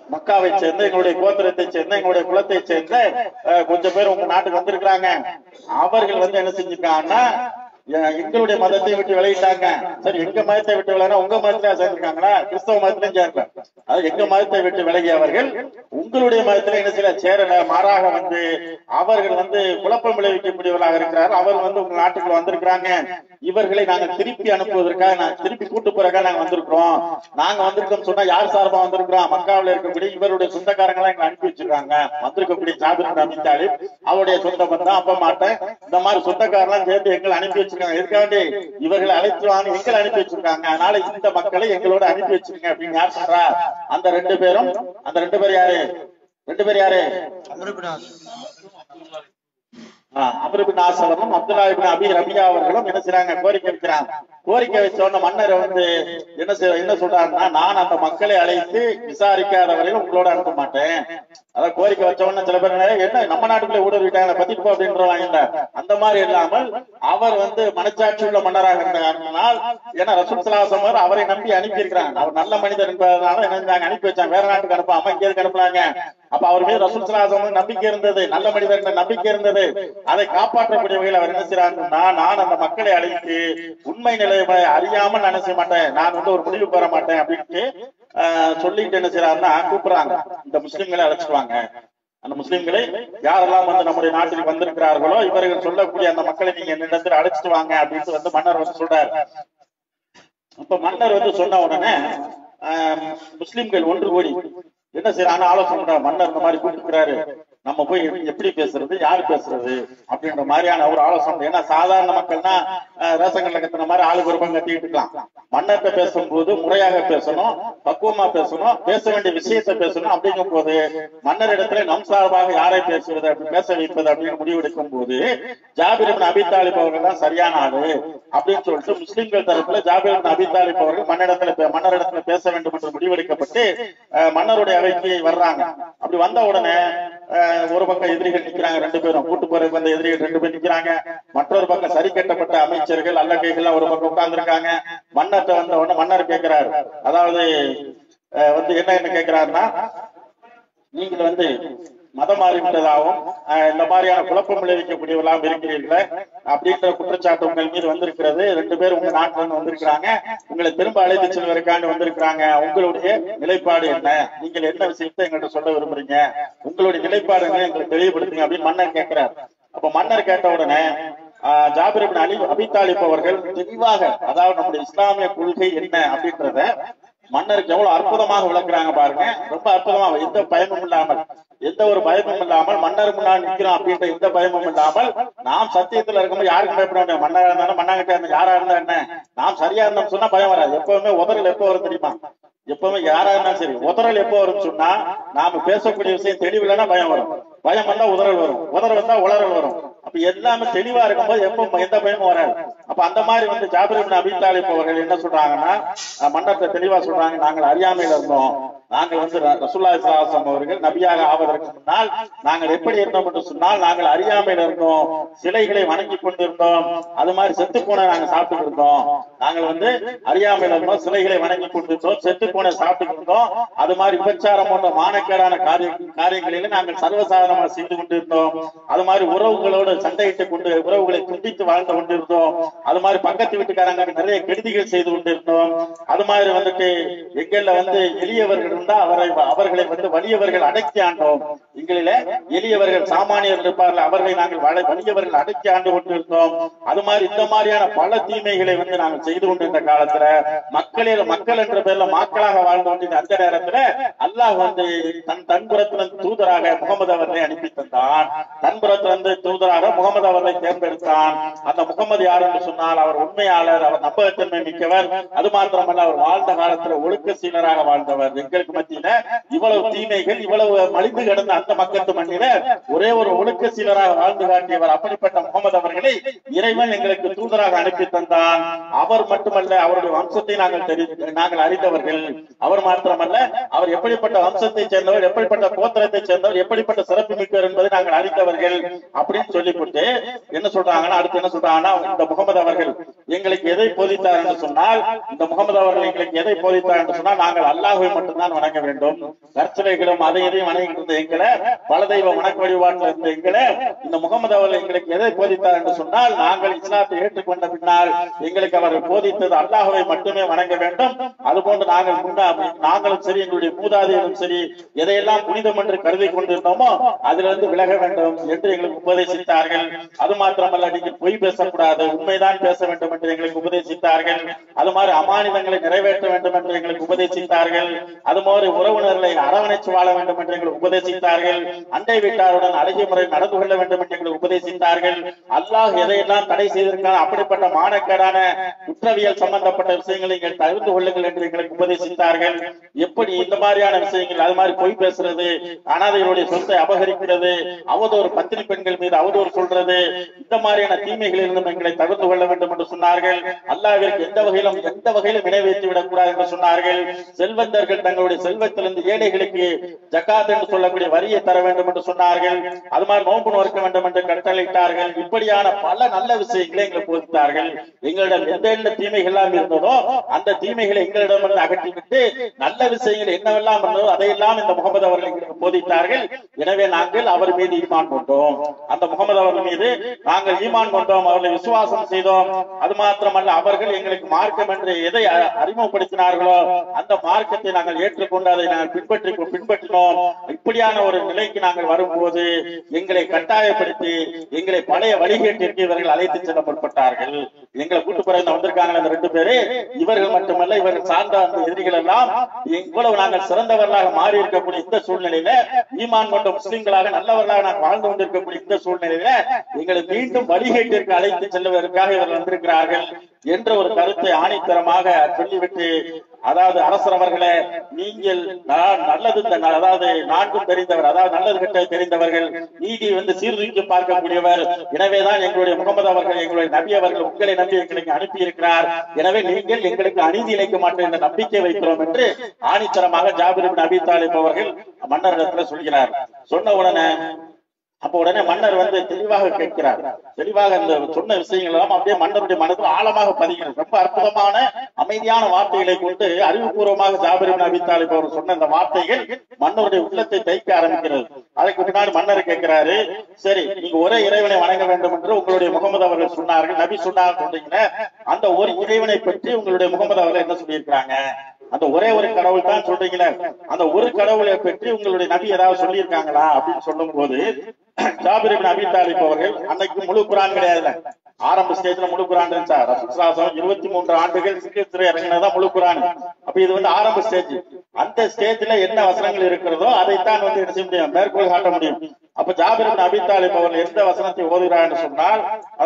மக்காவை சேர்ந்த எங்களுடைய கோத்திரத்தை சேர்ந்த எங்களுடைய குலத்தை சேர்ந்த கொஞ்சம் பேர் உங்க நாட்டுக்கு வந்திருக்கிறாங்க. அவர்கள் வந்து என்ன செஞ்சிருக்காங்கன்னா எங்களுடைய மதத்தை விட்டு விலகிட்டாங்க. சரி, எங்க மதத்தை விட்டு விலகினா உங்க மதத்திலே சேர்ந்திருக்காங்களா? கிறிஸ்தவ மதத்திலையும் சேரல. அது எங்க மதத்தை விட்டு விலகியவர்கள் உங்களுடைய மதத்திலே என்ன செய்யல, சேரல. மாறாக வந்து அவர்கள் வந்து குழப்பம் விளைவிக்கக்கூடியவர்களாக இருக்கிறார்கள். அவர்கள் வந்து உங்க நாட்டுக்குள்ள வந்திருக்கிறாங்க. இவர்களை நாங்கள் திருப்பி அனுப்புவதற்காக, திருப்பி கூட்டு போறதுக்காக நாங்க வந்திருக்கிறோம். நாங்க வந்திருக்கோம் சொன்னா யார் சார்பா வந்திருக்கிறோம்? மக்காவில் இருக்கக்கூடிய இவருடைய சொந்தக்காரங்களா எங்களை அனுப்பி வச்சிருக்காங்க. வந்திருக்கக்கூடிய ஜாபிர் பின் அபி தாலிப் அவருடைய சொந்த பந்தம், அப்ப மாட்டேன், இந்த மாதிரி சொந்தக்காரெல்லாம் சேர்ந்து எங்களை அனுப்பி வச்சிருக்காங்க. எதுக்காண்டி? இவர்களை அழைத்துவாங்க, எங்களை அனுப்பி வச்சிருக்காங்க. அதனால இந்த மக்களை எங்களோட அனுப்பி வச்சிருக்கீங்க அப்படின்னு யார் சொல்றா? அந்த ரெண்டு பேரும். அந்த ரெண்டு பேர் யாரு? ரெண்டு பேர் யாரு? அம்ர் இப்னு ஆஸ் அவர்களும் அப்துல்லா இப்னு அபி ரபியா அவர்களும் என்ன செய்றாங்க? கோரிக்கை வைக்கிறாங்க. கோரிக்கை வச்ச உடனே மன்னர் வந்து என்ன சொல்றாருன்னா, நான் அந்த மக்களை அழைத்து விசாரிக்காத வரையும் உங்களோட அனுப்ப மாட்டேன். அதான் கோரிக்கை வச்ச உடனே சில பேர் என்ன நம்ம நாட்டுக்குள்ளே ஊடுருவிட்டாங்க பத்திட்டு போ அப்படின்றவாங்க. அந்த மாதிரி இல்லாமல் அவர் வந்து மனச்சாட்சி உள்ள மன்னராக இருந்தனால், ஏன்னா ரசூல் ஸல்லல்லாஹு அலைஹி வஸல்லம் அவரை நம்பி அனுப்பி இருக்கிறாங்க. அவர் நல்ல மனிதர் என்பதனால என்ன அனுப்பி வச்சாங்க. வேற நாட்டுக்கு அனுப்பாம இங்கே அனுப்புறாங்க. அப்ப அவர் மீது ரசூல் ஸல்லல்லாஹு அலைஹி வஸல்லம் நம்பிக்கை இருந்தது, நல்ல மனிதர் என்ற நம்பிக்கை இருந்தது. அதை காப்பாற்றக்கூடிய வகையில் அவர் என்ன செய்யறாங்கன்னா, நான் அந்த மக்களை அழைத்து உண்மை நிலையை அறியாமல் நான் செய்ய மாட்டேன், நான் வந்து ஒரு முடிவு பெற மாட்டேன் அப்படின்ட்டு சொல்லிட்டு என்ன செய்யறாருன்னா கூப்பிடுறாங்க. இந்த முஸ்லிம்களை அழைச்சிடுவாங்க. அந்த முஸ்லிம்களை யாரெல்லாம் வந்து நம்முடைய நாட்டில் வந்திருக்கிறார்களோ இவர்கள் சொல்லக்கூடிய அந்த மக்களை நீங்க என்னிடத்தில் அழைச்சிட்டு வாங்க அப்படின்னு வந்து மன்னர் வந்து சொல்றாரு. அப்ப மன்னர் வந்து சொன்ன உடனே முஸ்லிம்கள் ஒன்று கூடி என்ன செய்யறாங்க, ஆலோசனை பண்றாங்க. மன்னர் இந்த மாதிரி கூப்பிட்டுக்கிறாரு, நம்ம போய் எப்படி பேசுறது, யாரு பேசுறது அப்படின்ற மாதிரியான ஒரு ஆலோசனை. ஏன்னா சாதாரண மக்கள்னா ரேசங்கள்ல கத்துன மாதிரி ஆளுக்கு ஒரு பங்கு கத்திட்டு இருக்கலாம். மன்னர்கிட்ட பேசும்போது முறையாக பேசணும், பக்குவமா பேசணும், பேச வேண்டிய விஷயத்தை பேசணும். அப்படிங்கும் போது மன்னர் இடத்துல நம் சார்பாக யாரை பேசுவது, பேச வைப்பது அப்படின்னு முடிவெடுக்கும் போது ஜாபிர் இப்னு அபி தாலிப் அவர்கள் தான் சரியான ஆளு அப்படின்னு சொல்லிட்டு முஸ்லிம்கள் தரப்புல ஜாபிர் இப்னு அபி தாலிப் அவர்கள் மன்னரிடத்துல பேச வேண்டும் என்று முடிவெடுக்கப்பட்டு மன்னருடைய அவைக்கு வர்றாங்க. அப்படி வந்த உடனே ஒரு பக்கம் எதிரிகள் நிக்கிறாங்க, ரெண்டு பேரும் கூட்டு போறதுக்கு வந்த எதிரிகள் ரெண்டு பேர் நிக்கிறாங்க. மற்றொரு பக்கம் சரி கட்டப்பட்ட அமைச்சர்கள் அல்லக்கைகள் ஒரு பக்கம் உட்கார்ந்து இருக்காங்க. மன்னர்கிட்ட வந்த உடனே மன்னர் கேட்கிறாரு, அதாவது வந்து என்ன கேட்கிறாருன்னா, நீங்கள் வந்து மதம் மாறிவிட்டதாகவும் இந்த மாதிரியான குழப்பம் விளைவிக்கக்கூடியவர்களாக இருக்கிறீர்களே அப்படின்ற குற்றச்சாட்டு உங்கள் மீது வந்திருக்கிறது. ரெண்டு பேர் உங்க நாட்டுல இருந்து வந்திருக்கிறாங்க, உங்களை திரும்ப அழைத்து செல்வதற்காண்டு வந்திருக்கிறாங்க. உங்களுடைய நிலைப்பாடு என்ன, நீங்கள் என்ன விஷயத்தை எங்கள்கிட்ட சொல்ல விரும்புறீங்க, உங்களுடைய நிலைப்பாடு என்ன எங்களை தெளிவுபடுத்துங்க அப்படின்னு மன்னர் கேட்கிறார். அப்ப மன்னர் கேட்ட உடனே ஜாபிர் இப்னு அபி தாலிப் அவர்கள் தெளிவாக, அதாவது நம்முடைய இஸ்லாமிய கொள்கை என்ன அப்படின்றத மன்னருக்கு எவ்வளவு அற்புதமாக விளக்குறாங்க பாருங்க. ரொம்ப அற்புதமாக, எந்த பயமும் இல்லாமல், எந்த ஒரு பயமும் இல்லாமல் மன்னர் முன்னாடி நிற்கிறோம் அப்படின்ற எந்த பயமும் இல்லாமல், நாம் சத்தியத்துல இருக்கும்போது யாருக்கும் பயப்பட வேண்டிய, மன்னரா இருந்தாலும் மன்னங்கிட்ட இருந்தா யாரா இருந்தா என்ன, நாம் சரியா இருந்தோம் சொன்னா பயம் வராது. எப்பவுமே உதறல் எப்போ வரும் தெரியுமா? எப்பவுமே யாரா இருந்தாலும் சரி உதறல் எப்போ வரும் சொன்னா, நாம பேசக்கூடிய விஷயம் தெளிவில்லைன்னா பயம் வரும், பயம் வந்தா உதறல் வரும், உதறல் வந்தா உளறல் வரும். அப்ப எல்லாமே தெளிவா இருக்கும்போது எப்போ எந்த பயமும் வராது. அப்ப அந்த மாதிரி வந்து ஜாபிர் இப்னு அபி தாலிப் அவர்கள் என்ன சொல்றாங்கன்னா, மன்னர்கிட்ட தெளிவா சொல்றாங்க, நாங்கள் அறியாமையில இருந்தோம், நாங்கள் வந்து ரசூலுல்லாஹி ஸல்லல்லாஹு அலைஹி வஸல்லம் அவர்கள் நபியாக ஆவதற்கு முன்னால் நாங்கள் எப்படி இருந்தோம் என்று சொன்னால், நாங்கள் அறியாமையில இருந்தோம், சிலைகளை வணங்கி கொண்டிருந்தோம், அது மாதிரி செத்து போன நாங்கள் சாப்பிட்டு இருந்தோம், நாங்கள் வந்து அறியாமையில இருந்தோம், சிலைகளை வணங்கி கொண்டிருந்தோம், செத்து போன சாப்பிட்டு இருந்தோம், அது மாதிரி விபச்சாரம் போன்ற மானக்கேடான காரியங்களில நாங்கள் சர்வசாதாரணமாக செய்து கொண்டிருந்தோம், அது மாதிரி உறவுகளோடு சண்டையிட்டு கொண்டு உறவுகளை துண்டித்து வாழ்ந்து கொண்டிருந்தோம், அது மாதிரி பக்கத்து வீட்டுக்காரங்க நிறைய கெடுதிகள் செய்து கொண்டிருந்தோம், அது மாதிரி வந்துட்டு எங்கள்ல வந்து எளியவர்கள் இருந்தா அவர்களை வந்து வலியவர்கள் அடக்கி ஆண்டோம், எங்களில எளியவர்கள் சாமானியர்கள் இருப்பார்கள் அவர்களை நாங்கள் வலியவர்கள் அடக்கி ஆண்டு கொண்டிருந்தோம், அது மாதிரி இந்த மாதிரியான பல தீமைகளை வந்து நாங்கள் செய்து கொண்டிருந்த காலத்துல மக்கள் என்ற பேர்ல மக்களாக வாழ்ந்து கொண்டிருந்த அந்த நேரத்துல அல்லாஹ் வந்து தன்புறத்திலிருந்து தூதராக முகமது அவர்களை அனுப்பி தந்தான், தன்புறத்திலிருந்து தூதராக முகமது அவர்களை தேர்ந்தெடுத்தான். அந்த முகமது யார் என்று சொன்னால் அவர் உண்மையாளர், அவர் நம்பகத்தன்மை மிக்கவர், அது மாத்திரமல்ல அவர் வாழ்ந்த காலத்துல ஒழுக்க சீலராக வாழ்ந்தவர். எங்களுக்கு மத்தியில இவ்வளவு தீமைகள் இவ்வளவு மலிந்து கிடந்த அந்த மக்கத்து மண்ணில ஒரே ஒரு ஒழுக்க சீலராக வாழ்ந்து காட்டியவர். அப்படிப்பட்ட முகமது அவர்களை இறைவன் எங்களுக்கு தூதராக அனுப்பி தந்தான். அவர் மட்டுமல்ல, அவருடைய வம்சத்தை நாங்கள் அறிந்தவர்கள். அவர் மாத்திரமல்ல, அவர் எப்படிப்பட்ட வம்சத்தை சேர்ந்தவர், எப்படிப்பட்ட கோத்திரத்தை சேர்ந்தவர், எப்படிப்பட்ட சிறப்பு மிக்கவர் என்பதை நாங்கள் அறிந்தவர்கள் அப்படின்னு சொல்லிவிட்டு என்ன சொல்றாங்கன்னா, அடுத்து என்ன சொல்றாங்கன்னா, இந்த முகமது அவர்கள் எங்களுக்கு எதை போதித்தார் என்று சொன்னால், இந்த முகமது அவர்கள் எங்களுக்கு எதை போதித்தார் என்று சொன்னால், நாங்கள் அல்லாஹ்வை மட்டும்தான் வணங்க வேண்டும். கற்சிலைகளும் அதை எதையும் வணங்கிட்டு இருந்த எங்களை, பல தெய்வ வணக்க வழிபாட்டில் இருந்த எங்களை இந்த முகமது அவர்கள் எங்களுக்கு எதை போதித்தார் என்று சொன்னால், நாங்கள் இஸ்லாத்தை ஏற்றுக்கொண்ட பின்னால் எங்களுக்கு அவர் போதித்தது அல்லாஹ்வை மட்டுமே வணங்க வேண்டும். அதுபோன்று நாங்களும் சரி, எங்களுடைய மூதாதையரும் சரி, எதையெல்லாம் புனிதம் என்று கருதி கொண்டிருந்தோமோ அதிலிருந்து விலக வேண்டும் என்று எங்களுக்கு உபதேசித்தார்கள். அது மாத்திரமல்ல, நீங்கள் பொய் பேசக்கூடாது, உண்மைதான் பேச வேண்டும் என்று எங்களுக்கு உபதேசித்தார்கள். அது மாதிரி அமானிதங்களை நிறைவேற்ற வேண்டும் என்று எங்களுக்கு உபதேசித்தார்கள். அது மாதிரி உறவினர்களை அரவணைச்சு வாழ வேண்டும் என்று எங்களுக்கு உபதேசித்தார்கள். அண்டை வீட்டாருடன் அழகிய முறை நடந்து கொள்ள வேண்டும் என்று எங்களுக்கு உபதேசித்தார்கள். அல்லாஹ் எதையெல்லாம் தடை செய்திருக்கான அப்படிப்பட்ட மானக்கேடான குற்றவியல் சம்பந்தப்பட்ட விஷயங்களை நீங்கள் தவிர்த்து கொள்ளுங்கள் என்று எங்களுக்கு உபதேசித்தார்கள். எப்படி இந்த மாதிரியான விஷயங்கள், அது மாதிரி பொய் பேசுறது, அனாதைகளுடைய சொத்தை அபகரிக்கிறது, அவதூறு பத்தினி பெண்கள் மீது அவதூறு சொல்றது, இந்த மாதிரியான தீமைகளிலிருந்து எங்களை தவிர்த்து கொள்ள வேண்டும் என்று சொன்னார்கள். அல்லாஹ்விற்கு எந்த வகையிலும் வினைவேற்றி விடக்கூடாது என்று சொன்னார்கள். செல்வந்தர்கள் தங்களுடைய செல்வத்திலிருந்து ஏழைகளுக்கு ஜகாத் என்று சொல்லக்கூடிய வரியை தர வேண்டும் என்று சொன்னார்கள். அது மாதிரி நோன்பு நோக்க வேண்டும் என்று கட்டளையிட்டார்கள். இப்படியான பல நல்ல விஷயங்களை எங்களுக்கு போதித்தார்கள். எங்களிடம் எந்த தீமைகள் எல்லாம் இருந்ததோ அந்த தீமைகளை எங்களிடமிருந்து அகற்றிவிட்டு நல்ல விஷயங்கள் என்னவெல்லாம் இருந்ததோ அதையெல்லாம் இந்த முகமது அவர்கள் எங்களுக்கு போதித்தார்கள். எனவே நாங்கள் அவர் மீது ஈமான் கொண்டோம். அந்த முகமது அவர்கள் மீது நாங்கள் ஈமான் கொண்டோம், அவர்களை விசுவாசம் செய்தோம். அது மாத்திரமல்ல, அவர்கள் எங்களுக்கு மார்க்கம் என்று எதை அறிமுகப்படுத்தினார்களோ அந்த மார்க்கத்தை நாங்கள் ஏற்றுக்கொண்டு அதை நாங்கள் பின்பற்றினோம். இப்படியான ஒரு நிலைக்கு நாங்கள் வரும்போது எங்களை கட்டாயப்படுத்தி எங்களை பழைய வழிகேட்டிற்கு இவர்கள் அழைத்து செல்ல முற்பட்டார்கள். எங்களை கூட்டுப்புற வந்திருக்காங்க அந்த 2 பேரு. இவர்கள் மட்டுமல்ல, இவர்கள் சார்ந்த அந்த எதிரிகள் எல்லாம் இவ்வளவு நாங்கள் சிறந்தவர்களாக மாறி இருக்கக்கூடிய இந்த சூழ்நிலையில, ஈமான் கொண்ட முஸ்லிம்களாக நல்லவர்களாக நாங்கள் வாழ்ந்து கொண்டிருக்கக்கூடிய இந்த சூழ்நிலையில எங்களை மீண்டும் வழிகேட்டிற்கு அழைத்து செல்வதற்காக இவர்கள் வந்திருக்கிறார்கள் என்ற ஒரு கருத்தை ஆணித்தரமாக சொல்லிவிட்டு, அதாவது அரசர் அவர்களே, நீங்கள் நல்லது, அதாவது நான்கும் தெரிந்தவர், அதாவது நல்லது கெட்ட தெரிந்தவர்கள், நீதி சீர்தூக்கி பார்க்கக்கூடியவர். எனவேதான் எங்களுடைய முகமது அவர்கள், எங்களுடைய நபி அவர்கள் உங்களை நம்பி எங்களுக்கு அனுப்பி இருக்கிறார். எனவே நீங்கள் எங்களுக்கு அநீதி இழைக்க மாட்டோம் என்ற நம்பிக்கை வைக்கிறோம் என்று ஆணித்தரமாக ஜாபிர் இப்னு அபி தாலிப் அவர்கள் மன்னரிடத்துல சொல்கிறார். சொன்ன உடனே மன்னர் தெளிவாக கேட்கிறார். தெளிவாக இந்த சொன்ன விஷயங்கள் எல்லாம் அப்படியே மன்னருடைய மனதில் ஆழமாக பதிகிறது. ரொம்ப அற்புதமான அமைதியான வார்த்தைகளை கொண்டு அறிவுபூர்வமாக ஜாபிர் இப்னு அபி தாலிப் அவர் சொன்ன இந்த வார்த்தைகள் மன்னருடைய உள்ளத்தை தைக்க ஆரம்பிக்கிறது. அதுக்கு முன்னாடி மன்னர் கேட்கிறாரு, சரி, நீங்க ஒரே இறைவனை வணங்க வேண்டும் என்று உங்களுடைய முகமது அவர்கள் சொன்னார்கள், நபி சொன்னாங்க சொல்றீங்க, அந்த ஒரு இறைவனை பற்றி உங்களுடைய முகமது அவர்கள் என்ன சொல்லியிருக்கிறாங்க? அந்த ஒரே ஒரு கடவுள் தான் சொல்றீங்களே, அந்த ஒரு கடவுளை பற்றி உங்களுடைய நபி ஏதாவது சொல்லி இருக்காங்களா அப்படின்னு சொல்லும் போது ஜாபிர் இப்னு அபி தாலிப் அவர்கள், அன்னைக்கு முழு குர்ஆன் கிடையாதுல, ஆரம்ப ஸ்டேஜ்ல முழு குர்ஆன் இருந்துச்சா? ரசூலுல்லாஹி 23 ஆண்டுகள் சிக்கியத்திலே இறங்கினதா முழு குர்ஆன். அப்ப இது ஆரம்ப ஸ்டேஜ். அந்த ஸ்டேஜ்ல என்ன வசனங்கள் இருக்கிறதோ அதைத்தான் என்ன செய்ய முடியும், மேற்கோள் காட்ட முடியும். அப்ப ஜாபிர் இப்னு அபி தாலிப் அவர்கள் எந்த வசனத்தை ஓதுகிறார் என்று சொன்னால்,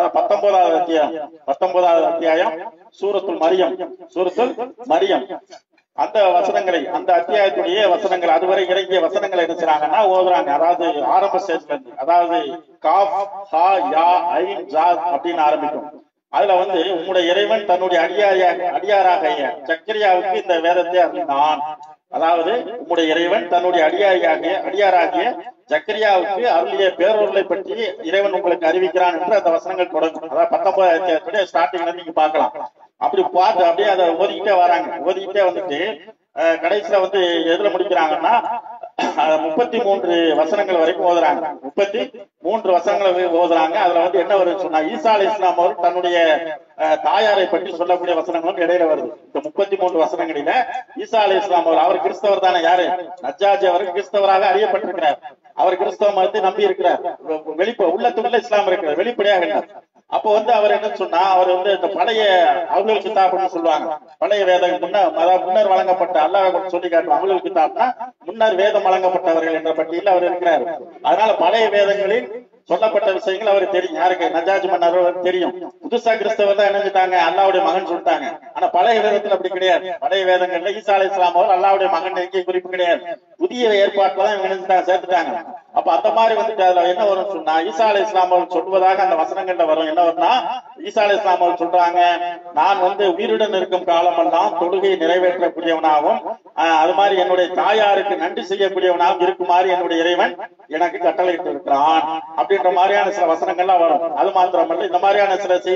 19வது அத்தியாயம் சூரத்துல் மரியம் அந்த வசனங்களை, அந்த அத்தியாயத்துடைய வசனங்கள், அதுவரை இறங்கிய வசனங்களை என்ன செய்றாங்கன்னா ஓதுறாங்க. அதாவது ஆரம்ப ஸ்டேஜ்ல இருந்து, அதாவது காஃப் ஹா யா ஐன் ஜா அப்படின்னு ஆரம்பிக்கும். அதுல உம்முடைய இறைவன் தன்னுடைய அடியாராக ஜக்கரியாவுக்கு இந்த வேதத்தை அருளினான். அதாவது உம்முடைய இறைவன் தன்னுடைய அடியாராகிய ஜக்கரியாவுக்கு அருளிய பேரொருளை பற்றி இறைவன் உங்களுக்கு அறிவிக்கிறான் என்று அந்த வசனங்கள் தொடங்கும். அதாவது 19வது அத்தியாயத்துடைய ஸ்டார்டிங்ல நீங்க பார்க்கலாம். அப்படி பார்த்து அப்படியே அதை ஓதிக்கிட்டே வராங்க. ஓதிக்கிட்டே கடைசியில எதுல முடிக்கிறாங்கன்னா 33 வசனங்கள் வரைக்கும் ஓதுறாங்க. 33 வசனங்களை ஓதுறாங்க. அதுல என்ன வருது சொன்னா, ஈசா அலைஹிஸ்ஸலாம் அவர்கள் தன்னுடைய தாயாரை பற்றி சொல்லக்கூடிய வசனங்களும் இடையில வருது. இந்த 33 வசனங்களில ஈசா அலைஹிஸ்ஸலாம் அவர் கிறிஸ்தவர் தானே, யாரு நஜ்ஜாஜி அவர் கிறிஸ்தவராக அறியப்பட்டிருக்கிறார். அவர் கிறிஸ்தவ மதத்தை நம்பி இருக்கிறார். உள்ளத்துக்குள்ள இஸ்லாம் இருக்கிறார், வெளிப்படையாக இல்லை. அப்போ அவர் என்ன சொன்னா, அவர் இந்த பழைய அவங்களுக்கு கிதாப்னு சொல்லுவாங்க, பழைய வேதம் முன்னர் வழங்கப்பட்ட, அல்லாஹ் சொல்லி காட்டும் அவங்களுக்கு கிதாப்னா முன்னர் வேதம் வழங்கப்பட்டவர்கள் என்ற பட்டியலில் அவர் இருக்கிறார். அதனால பழைய வேதங்களில் சொல்லப்பட்ட விஷயங்கள் அவருக்கு தெரியும். யாருக்கு? நஜ்ஜாஜ் மன்னர் தெரியும். புதுசா கிறிஸ்தவர் தான் இணைஞ்சிட்டாங்க, அல்லாவுடைய மகன் சொல்லிட்டாங்க. ஆனா பழைய வேதத்துல அப்படி கிடையாது. பழைய வேதங்கள்ல ஈசா அலைஹிஸ்ஸலாம் அவர் அல்லாவுடைய மகன் எங்கே குறிப்பு கிடையாது. புதிய ஏற்பாட்டுல தான் இணைஞ்சிட்டாங்க, சேர்த்துட்டாங்க. அப்ப அந்த மாதிரி அதுல என்ன வரும் சொன்னா, ஈசா அலைஹிஸ்ஸலாம் அவர் சொல்வதாக அந்த வசனங்கள்ல வரும். என்ன வரும்னா, ஈசா அலைஹிஸ்ஸலாம் அவர் சொல்றாங்க, நான் உயிருடன் இருக்கும் காலமெல்லாம் தொழுகையை நிறைவேற்றக்கூடியவனாகவும் அது மாதிரி என்னுடைய தாயாருக்கு நன்றி செய்யக்கூடியவனாகவும் இருக்குமாறு என்னுடைய இறைவன் எனக்கு கட்டளையிட்டு இருக்கிறான் அப்படின்ற மாதிரியான சில வசனங்கள்லாம் வரும். அது மாத்திரமல்ல, இந்த மாதிரியான சில செய்தி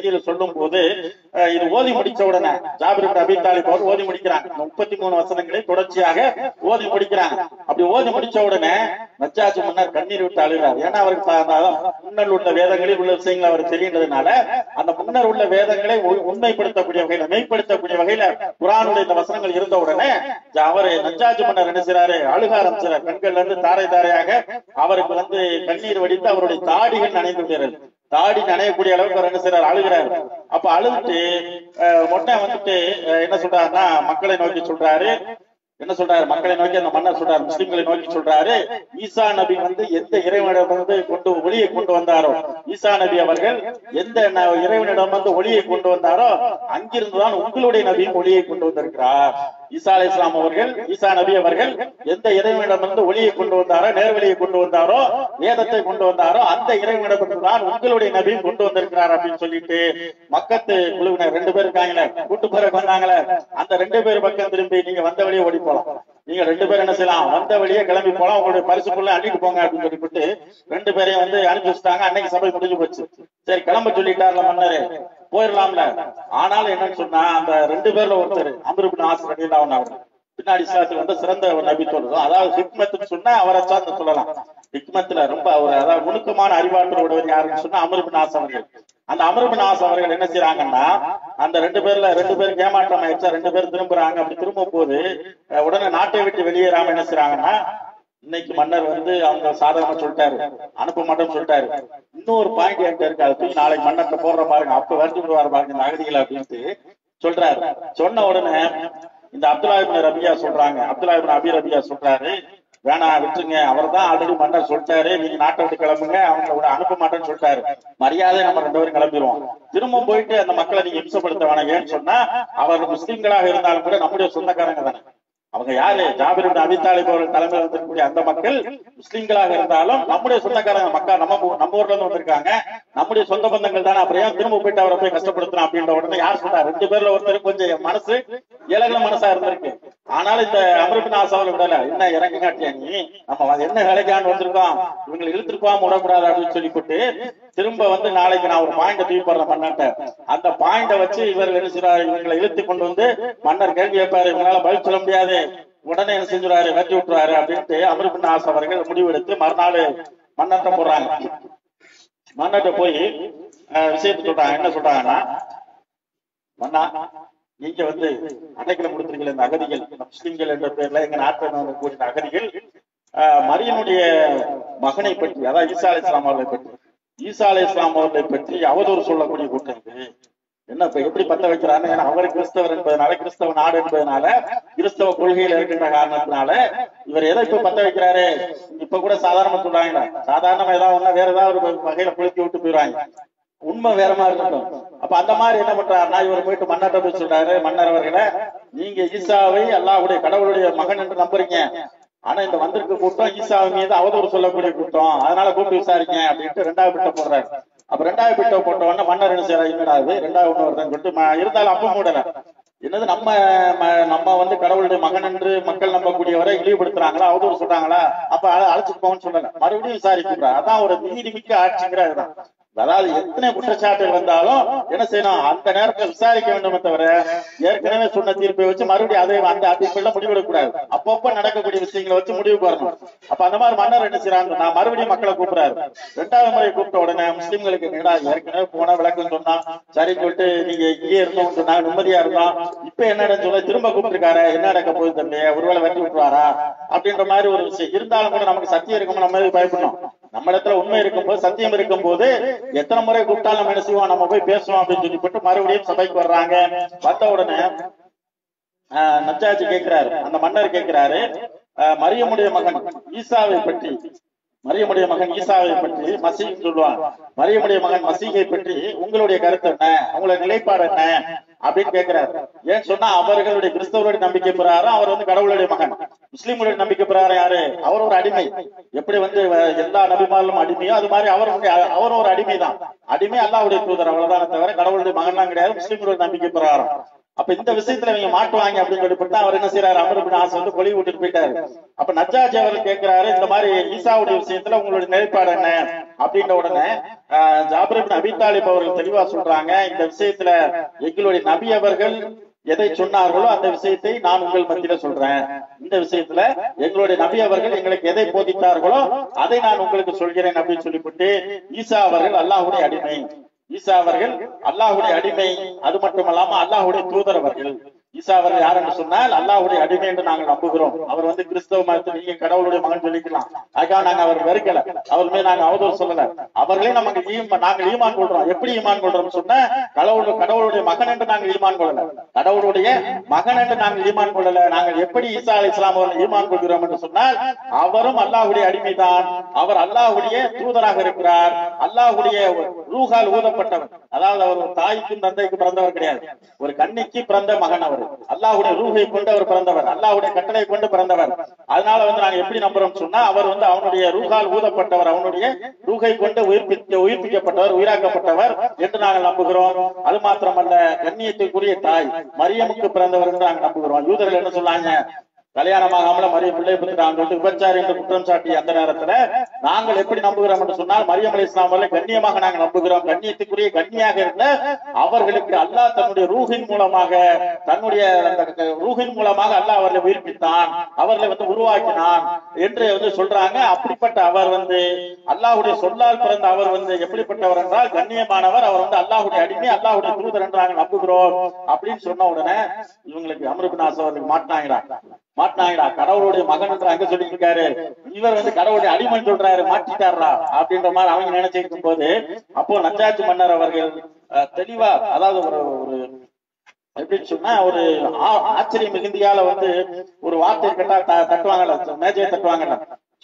செய்தியில சொல்லும் போது இது ஓதி முடிச்ச உடனே ஜாபிர் இப்னு அபீ தாலிப் அவர் ஓதி முடிக்கிறாங்க. 33 வசனங்களை தொடர்ச்சியாக ஓதி முடிக்கிறாங்க. அப்படி ஓதி முடிச்ச உடனே நஜ்ஜாஜ் மன்னர் கண்ணீர் விட்டு அழுகிறார். ஏன்னா அவருக்கு முன்னர் உள்ள வேதங்களில் உள்ள விஷயங்கள் அவர் தெரிந்ததுனால அந்த முன்னர் உள்ள வேதங்களை உண்மைப்படுத்தக்கூடிய வகையில மெய்ப்படுத்தக்கூடிய வகையில குர்ஆனுடைய இந்த வசனங்கள் இருந்த உடனே அவர் நஜ்ஜாஜ் மன்னர் என்ன செய்றாரு, அழுக ஆரம்பிச்சார். கண்கள்ல இருந்து தாரை தாரையாக அவருக்கு கண்ணீர் வடித்து அவருடைய தாடிகள் நனைந்து விடுகிறது. தாடி நனையக்கூடிய அளவுக்கு அவர் என்ன செய்றாரு, அழுகிறாரு. அப்ப அழுதுட்டு மொட்டை என்ன சொல்றாருன்னா மக்களை நோக்கி சொல்றாரு, என்ன சொல்றாரு, மக்களை நோக்கி அந்த மன்னர் சொல்றாரு, முஸ்லிம்களை நோக்கி சொல்றாரு, ஈசா நபி எந்த இறைவனிடம் ஒளியை கொண்டு வந்தாரோ, ஈசா நபி அவர்கள் எந்த இறைவனிடம் ஒளியை கொண்டு வந்தாரோ அங்கிருந்துதான் உங்களுடைய நபியும் ஒளியை கொண்டு வந்திருக்கிறார். ஈசா அலைஹிஸ்ஸலாம் அவர்கள், ஈசா நபி அவர்கள் எந்த இறைவனிடம் ஒளியை கொண்டு வந்தாரோ, நேர்வழியை கொண்டு வந்தாரோ, வேதத்தை கொண்டு வந்தாரோ அந்த இறைவனிடம் தான் உங்களுடைய நபியும் கொண்டு வந்திருக்கிறார் அப்படின்னு சொல்லிட்டு மக்கத்து குழுவினர் 2 பேர் இருக்காங்களே, கூட்டு பிறகு வந்தாங்களே, அந்த 2 பேர் பக்கம் திரும்பி நீங்க வந்த வழியை ஓடி போலாம், நீங்க 2 பேரும் என்ன செய்யலாம், வந்த வழியே கிளம்பி போலாம், உங்களுடைய பரிசுக்குள்ள அள்ளிட்டு போங்க அப்படின்னு சொல்லிவிட்டு 2 பேரையும் அனுப்பி வச்சுட்டாங்க. அன்னைக்கு சபை முடிஞ்சு போச்சு. சரி கிளம்ப சொல்லிட்டார்ல மன்னரு, போயிடலாம்ல. ஆனாலும் என்னன்னு சொன்னா அந்த 2 பேர்ல ஒருத்தர் அம்ர் இப்னு ஆஸ் ரலியல்லாஹு அன்ஹு பின்னாடி இஸ்லாத்தில் சிறந்த ஒரு நபி தோழர். அதாவது ஹிக்மத்னு சொன்னா அவரை சார்ந்து சொல்லலாம். ஹிக்மத்துல ரொம்ப அதாவது நுணுக்கமான அறிவாற்றல் உடையவர் யாருன்னு சொன்னா அம்ர் இப்னு ஆஸ் அவர்கள். அந்த அம்ர் இப்னு ஆஸ் அவர்கள் என்ன செய்யறாங்கன்னா அந்த 2 பேருக்கு ஏமாற்றம் ஆயிடுச்சா, 2 பேரும் திரும்புறாங்க. அப்படி திரும்பும் போது உடனே நாட்டை விட்டு வெளியேறாம என்ன செய்யறாங்கன்னா, இன்னைக்கு மன்னர் அவங்க சாதாரணமா சொல்லிட்டாரு, அனுப்ப மாட்டோம்னு சொல்லிட்டாரு, இன்னொரு பாயிண்ட் என்கிட்ட இருக்கு, அது தூக்கி நாளைக்கு மன்னர்கிட்ட போடுற பாருங்க, அப்ப வருத்தி விடுவாரு பாருங்க இந்த அகதிகளை அப்படின்ட்டு சொல்றாரு. சொன்ன உடனே இந்த அப்துல்லா இப்னு ரபியா சொல்றாங்க, அப்துல்லா இப்னு அபி ரபியா சொல்றாரு, வேணாம் விட்டுருங்க, அவர் தான் ஆல்ரெடி மன்னர் சொல்லிட்டாரு, நீங்க நாட்டை விட்டு கிளம்புங்க, அவங்கள அனுப்ப மாட்டேன்னு சொல்லிட்டாரு, மரியாதை நம்ம 2 பேரும் கிளம்பிடுவோம், திரும்ப போயிட்டு அந்த மக்களை நீங்க இம்சப்படுத்த வேணாம். ஏன்னு சொன்னா அவர் முஸ்லிம்களாக இருந்தாலும் கூட நம்முடைய சொந்தக்காரங்க தானே. அவங்க யாரு, ஜாபிர் இப்னு அபீ தாலிப் அவர்கள் தலைமையில் வந்திருக்கக்கூடிய அந்த மக்கள் முஸ்லிம்களாக இருந்தாலும் நம்முடைய சொந்தக்காரங்க, மக்கள் நம்ம ஊர்ல இருந்து வந்திருக்காங்க, நம்முடைய சொந்த பந்தங்கள் தானே, அப்புறம் ஏன் திரும்ப போயிட்டு அவரை போய் கஷ்டப்படுத்தணும் அப்படின்ற உடனே யார் சொல்றாரு, 2 பேர்ல ஒருத்தர் கொஞ்சம் மனசு இலகுல மனசா இருந்திருக்கு. ஆனாலும் இந்த அம்ர் இப்னு ஆஸ் அவர்கள் விடல, என்ன இறங்கி காட்டியா நீ, நம்ம என்ன வேலைக்காண்டு வந்திருக்கோம், இவங்களை இழுத்துருப்பாம விடக்கூடாது அப்படின்னு சொல்லிவிட்டு திரும்ப நாளைக்கு நான் ஒரு பாயிண்ட தூக்கி போடுறேன் மன்னர்ட்ட, அந்த பாயிண்ட வச்சு இவர்கள் என்ன செய்றாரு, இவங்களை இழுத்து கொண்டு மன்னர் கேள்வி கேட்பாரு, இவங்களால பதில் சொல்ல முடியாது, உடனே என்ன செஞ்சுறாரு, வெட்டி விட்டுறாரு அப்படின்ட்டு அம்ர் இப்னு ஆஸ் அவர்கள் முடிவெடுத்து மறுநாள் மன்னர்ட்ட போடுறாங்க. மன்னர்ட்ட போய் விஷயத்தை சொல்றாங்க. என்ன சொல்றாங்கன்னா, மன்னா நீங்க அன்னைக்குல கொடுத்துருக்கீங்க இந்த அகதிகள் முஸ்லிம்கள் என்ற பேர்ல எங்க நாட்டில் கூடிய அகதிகள் மரியனுடைய மகனை பற்றி, அதாவது ஈசா அலைஹிஸ்ஸலாம் அவர்களை பற்றி, ஈசா அலைஹிஸ்ஸலாம் அவர்களை பற்றி அவதூறு சொல்லக்கூடிய கூட்டம் இது. என்ன எப்படி பத்த வைக்கிறாரு, ஏன்னா அவர் கிறிஸ்தவர் என்பதனால, கிறிஸ்தவ நாடு என்பதனால, கிறிஸ்தவ கொள்கையில இருக்கின்ற காரணத்தினால இவர் எதை இப்ப பத்த வைக்கிறாரு. இப்ப கூட சாதாரணமா சொல்றாங்க, சாதாரணமா ஏதாவது வேற ஏதாவது ஒரு வகையில குளிக்க விட்டு போயிடுவாங்க, உண்மை வேற மாதிரி இருக்கட்டும். அப்ப அந்த மாதிரி என்ன பண்றாருன்னா, இவர் போயிட்டு மன்னர்ட்ட போய் சொல்றாரு, மன்னர் அவர்களை, நீங்க ஈசாவை அல்லாஹ்வுடைய கடவுளுடைய மகன் என்று நம்புறீங்க, ஆனா இந்த வந்திருக்க கூட்டம் ஈசாவை மீது அவதூறு சொல்லக்கூடிய கூட்டம், அதனால கூப்பிட்டு விசாரிக்க அப்படின்ட்டு 2வது பிட்ட போடுறாரு. அப்ப 2வது பிட்ட போட்ட உடனே மன்னர் என்ன செய்யறாரு, என்னடா அது 2வது ஒண்ணு வருதுன்னு சொல்லிட்டு இருந்தாலும் அப்ப மூடல, என்னது நம்ம கடவுளுடைய மகன் என்று மக்கள் நம்பக்கூடியவரை இழிவுபடுத்துறாங்களா, அவதூறு சொல்றாங்களா, அப்ப அழைச்சிட்டு போங்கன்னு சொல்லல, மறுபடியும் விசாரிக்கிறார். அதான் ஒரு நீதிமிக்க ஆட்சிங்கிறதுதான். அதாவது எத்தனை குற்றச்சாட்டுகள் வந்தாலும் என்ன செய்யணும், அந்த நேரத்தில் விசாரிக்க வேண்டுமே தவிர ஏற்கனவே சொன்ன தீர்ப்பை வச்சு மறுபடியும் அதே அந்த தீர்ப்புல முடிவெடுக்கக்கூடாது. அப்பப்ப நடக்கக்கூடிய விஷயங்களை வச்சு முடிவுக்கு வரணும். அப்ப அந்த மாதிரி மன்னர் என்ன செய்யறாங்க, நான் மறுபடியும் மக்களை கூப்பிடுறாரு. 2வது முறை கூப்பிட்ட உடனே முஸ்லிம்களுக்கு என்னடா ஏற்கனவே போன விளக்கம் சொன்னா சரி சொல்லிட்டு நீங்க இங்கே இருந்தோம் சொன்னா நிம்மதியா இருந்தோம், இப்ப என்ன சொல்ல திரும்ப கூப்பிட்டுருக்காரு, என்ன நடக்க போகுது தம்பி, ஒருவேளை வெட்டி விட்டுருவாரா அப்படின்ற மாதிரி ஒரு விஷயம் இருந்தாலும் கூட நமக்கு சத்தியம் இருக்கும், நம்ம பயப்படணும். நம்ம இடத்துல உண்மை இருக்கும்போது, சத்தியம் இருக்கும் போது எத்தனை முறை கூப்பிட்டாலும் நம்ம என்ன செய்வோம், நம்ம போய் பேசுவோம் அப்படின்னு சொல்லிட்டு மறுபடியும் சபைக்கு வர்றாங்க. வந்த உடனே நஜ்ஜாஜ் கேட்கிறாரு, அந்த மன்னர் கேட்கிறாரு, மரியமுடைய மகன் ஈசாவை பற்றி, மரியமுடைய மகன் ஈசாவை பற்றி, மசீஹ் சொல்லுவாங்க, மரியமுடைய மகன் மசீஹை பற்றி உங்களுடைய கருத்து என்ன, உங்களுடைய நிலைப்பாடு என்ன அப்படின்னு கேட்கிறாரு. ஏன்னு சொன்னா அவர்களுடைய கிறிஸ்தவருடைய நம்பிக்கை பிரகாரம் அவர் கடவுளுடைய மகன், முஸ்லிம்களுடைய நம்பிக்கை பிரகாரம் யாரு, அவர் ஒரு அடிமை. எப்படி எல்லா நபிமார்களும் அடிமையோ அது மாதிரி அவர் ஒரு அடிமை தான். அடிமை அல்லாஹ்வுடைய தூதர், அவ்வளவுதானே தவிர கடவுளுடைய மகன்லாம் கிடையாது முஸ்லிம்களுடைய நம்பிக்கை பிரகாரம். அப்ப இந்த விஷயத்துல இவங்க மாட்டுவாங்க அப்படின்னு சொல்லிவிட்டு அவர் என்ன செய்யறாரு, அமர் இப்னு ஆஸ் வந்து கொலை விட்டுட்டு போயிட்டாரு. அப்ப நஜ்ஜாஜி அவர்கள் கேட்கிறாரு, இந்த மாதிரி ஈசாவுடைய விஷயத்துல உங்களுடைய நிலைப்பாடு என்ன அப்படின்ற உடனே ஜாபிர் இப்னு அபீ தாலிப் அவர்கள் தெளிவா சொல்றாங்க, இந்த விஷயத்துல எங்களுடைய நபி அவர்கள் எதை சொன்னார்களோ அந்த விஷயத்தை நான் உங்கள் மத்தியில சொல்றேன். இந்த விஷயத்துல எங்களுடைய நபி அவர்கள் எங்களுக்கு எதை போதித்தார்களோ அதை நான் உங்களுக்கு சொல்கிறேன் அப்படின்னு சொல்லிவிட்டு, ஈசா அவர்கள் அல்லாஹ்வுடைய அடிமை, ஈசா அவர்கள் அல்லாஹ்வுடைய அடிமை, அது மட்டுமல்லாம அல்லாஹ்வுடைய தூதர் அவர்கள். ஈசா அவர்கள் யார் என்று சொன்னால் அல்லாஹ்வுடைய அடிமை என்று நாங்கள் நம்புகிறோம். அவர் வந்து கிறிஸ்தவ மதத்தில் நீங்க கடவுளுடைய மகன் சொல்லிக்கலாம், அதுக்காக நாங்க அவர் வெறுக்கல, அவர் மேல் நாங்க அவதூறு சொல்லல. அவர்களே நமக்கு நாங்கள் ஈமான் கொள்றோம். எப்படி ஈமான் கொள்றோம் சொன்னா, கடவுளுடைய மகன் என்று நாங்கள் ஈமான் கொள்ளல, கடவுளுடைய மகன் என்று நாங்கள் ஈமான் கொள்ளல. நாங்கள் எப்படி ஈசா அலைஹிஸ்ஸலாம் அவர்கள் ஈமான் கொள்கிறோம் என்று சொன்னால், அவரும் அல்லாஹ்வுடைய அடிமைதான், அவர் அல்லாஹ்வுடைய தூதராக இருக்கிறார், அல்லாஹ்வுடைய ரூஹால் ஊதப்பட்டவர். அதாவது அவர் ஒரு தாய்க்கும் தந்தைக்கும் பிறந்தவர் கிடையாது, ஒரு கன்னிக்கு பிறந்த மகன். அவர் அல்லாஹ்வுடைய ரூஹை கொண்டு அவர் பிறந்தவர், அல்லாஹ்வுடைய கட்டளை கொண்டு பிறந்தவர். அதனால வந்து நாங்க எப்படி நம்புறோம் சொன்னா, அவர் வந்து அவனுடைய ரூஹால் ஊதப்பட்டவர், அவனுடைய ரூஹை கொண்டு உயிர்ப்பிக்கப்பட்டவர், உயிராக்கப்பட்டவர் என்று நாங்கள் நம்புகிறோம். அது மாத்திரமல்ல, கண்ணியத்துக்குரிய தாய் மரியமுக்கு பிறந்தவர் என்று நாங்கள் நம்புகிறோம். யூதர்கள் என்ன சொன்னாங்க, கல்யாணமாகாமல மரியம் பிள்ளை பெற்றாங்க விபச்சாரி என்று குற்றம் சாட்டிய அந்த நேரத்துல நாங்கள் எப்படி நம்புகிறோம் என்று சொன்னால், மரியம் அலைஹிஸ்ஸலாம் அவர்களை கண்ணியமாக நாங்கள் நம்புகிறோம். கண்ணியத்துக்குரிய கண்ணியாக இருந்த அவர்களுக்கு அல்லாஹ் தன்னுடைய ரூஹின் மூலமாக, தன்னுடைய அந்த ரூஹின் மூலமாக அல்லாஹ் அவர்களை உயிர்ப்பித்தான், அவர்களை வந்து உருவாக்கினான் என்று வந்து சொல்றாங்க. அப்படிப்பட்ட அவர் வந்து அல்லாஹ்வுடைய சொல்லால் பிறந்த அவர் வந்து எப்படிப்பட்டவர் என்றால் கண்ணியமானவர், அவர் வந்து அல்லாஹ்வுடைய அடிமை, அல்லாஹ்வுடைய தூதர் என்று நாங்கள் நம்புகிறோம் அப்படின்னு சொன்ன உடனே இவங்களுக்கு அம்ர் இப்னு ஆஸ் அவர்கள் மாட்டினாங்கடா, கடவுளுடைய மகன் என்று அங்க சொல்லி இருக்காரு, இவர் வந்து கடவுளுடைய அடிமன் சொல்றாரு, மாற்றிட்டாரா அப்படின்ற மாதிரி அவங்க நினைச்சிருக்கும் போது, அப்போ நஜ்ஜாஜி மன்னர் அவர்கள் தெளிவா, அதாவது ஒரு எப்படின்னு சொன்னா, ஒரு ஆச்சரியம் மிகுந்தியால வந்து ஒரு வார்த்தை கேட்டா தட்டுவாங்கல்ல, மேஜையை தட்டுவாங்கல்ல,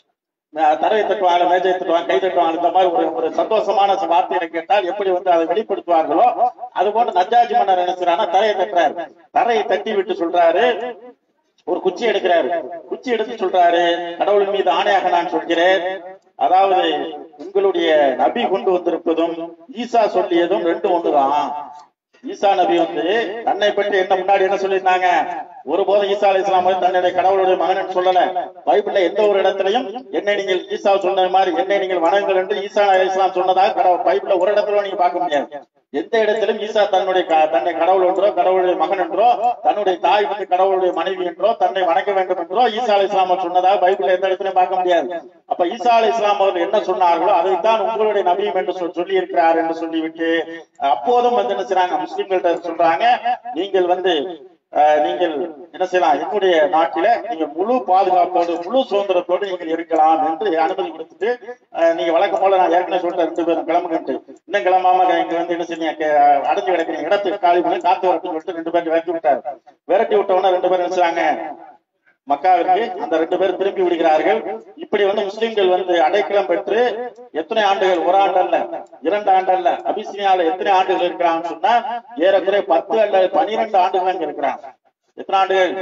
தரையை தட்டுவாங்க, மேஜையை தட்டுவாங்க, கை தட்டுவாங்க, இந்த மாதிரி ஒரு சந்தோஷமான வார்த்தையை கேட்டால் எப்படி வந்து அதை வெளிப்படுத்துவார்களோ அது போன்று நஜ்ஜாஜி மன்னர் நினைச்சாருன்னா தரையை தட்டுறாரு. தரையை தட்டி விட்டு சொல்றாரு, ஒரு குச்சி எடுக்கிறாரு, குச்சி எடுத்து சொல்றாரு, கடவுளின் மீது ஆணையாக நான் சொல்கிறேன், அதாவது உங்களுடைய நபி கொண்டு வந்திருப்பதும் ஈசா சொல்லியதும் ரெண்டும் ஒண்ணுதான். ஈசா நபி வந்து தன்னை பற்றி என்ன முன்னாடி என்ன சொல்லியிருந்தாங்க, ஒருபோதும் ஈசா அலைஹிஸ்ஸலாம் தன்னுடைய கடவுளுடைய மகன் சொல்லல. பைபிள்ல எந்த ஒரு இடத்திலையும் என்னை நீங்கள் ஈசா சொன்ன மாதிரி என்னை நீங்கள் வணங்குங்கள் என்று ஈசா அலைஹிஸ்ஸலாம் சொன்னதாக பைபிள்ல ஒரு இடத்துல நீங்க பார்க்க முடியாது. எந்த இடத்திலும் ஈசா தன்னை கடவுள் என்றோ, கடவுளுடைய மகன் என்றோ, தன்னுடைய தாய் வந்து கடவுளுடைய மனைவி என்றோ, தன்னை வணங்க வேண்டும் என்றோ ஈசா அலைஹிஸ்ஸலாம் சொன்னதாக பைபிள்ல எந்த இடத்திலும் பார்க்க முடியாது. அப்ப ஈசா அலைஹிஸ்ஸலாம் அவர்கள் என்ன சொன்னார்களோ அதைத்தான் உங்களுடைய நபியும் என்று சொல்லி இருக்கிறார் என்று சொல்லிவிட்டு, அப்போதும் வந்து என்ன செய்றாங்க, முஸ்லிம்கள்ட்ட சொல்றாங்க, நீங்கள் வந்து நீங்கள் என்ன செய்யலாம், என்னுடைய நாட்டில நீங்க முழு பாதுகாப்போடு முழு சுதந்திரத்தோடு நீங்கள் இருக்கலாம் என்று அனுமதி கொடுத்துட்டு, நீங்க வழக்கம் போல நான் ஏற்கனவே சொல்லிட்டேன் 2 பேரும் கிளம்புகிட்டு, இன்னும் கிளம்பாம இங்க வந்து என்ன செய்ய அடைஞ்சு கிடக்கிறீங்க, இடத்துக்கு காலி பண்ணி காத்து வரட்டுன்னு சொல்லிட்டு 2 பேரும் விரட்டி விட்டாரு. விரட்டி விட்டவொன்னே 2 பேரும் நினைச்சாங்க மக்காவிற்கு, அந்த 2 பேரும் திரும்பி விடுகிறார்கள். இப்படி வந்து முஸ்லிம்கள் வந்து அடைக்கலம் பெற்று எத்தனை ஆண்டுகள், ஒரு ஆண்டு அல்ல, 2 ஆண்டு அல்ல, அபிசீனியாவில் எத்தனை ஆண்டுகள் இருக்கிறான்னு சொன்னா ஏறக்குறைய 10 அல்லது 12 ஆண்டுகள் அங்க இருக்கிறாங்க. எத்தனை ஆண்டுகள்,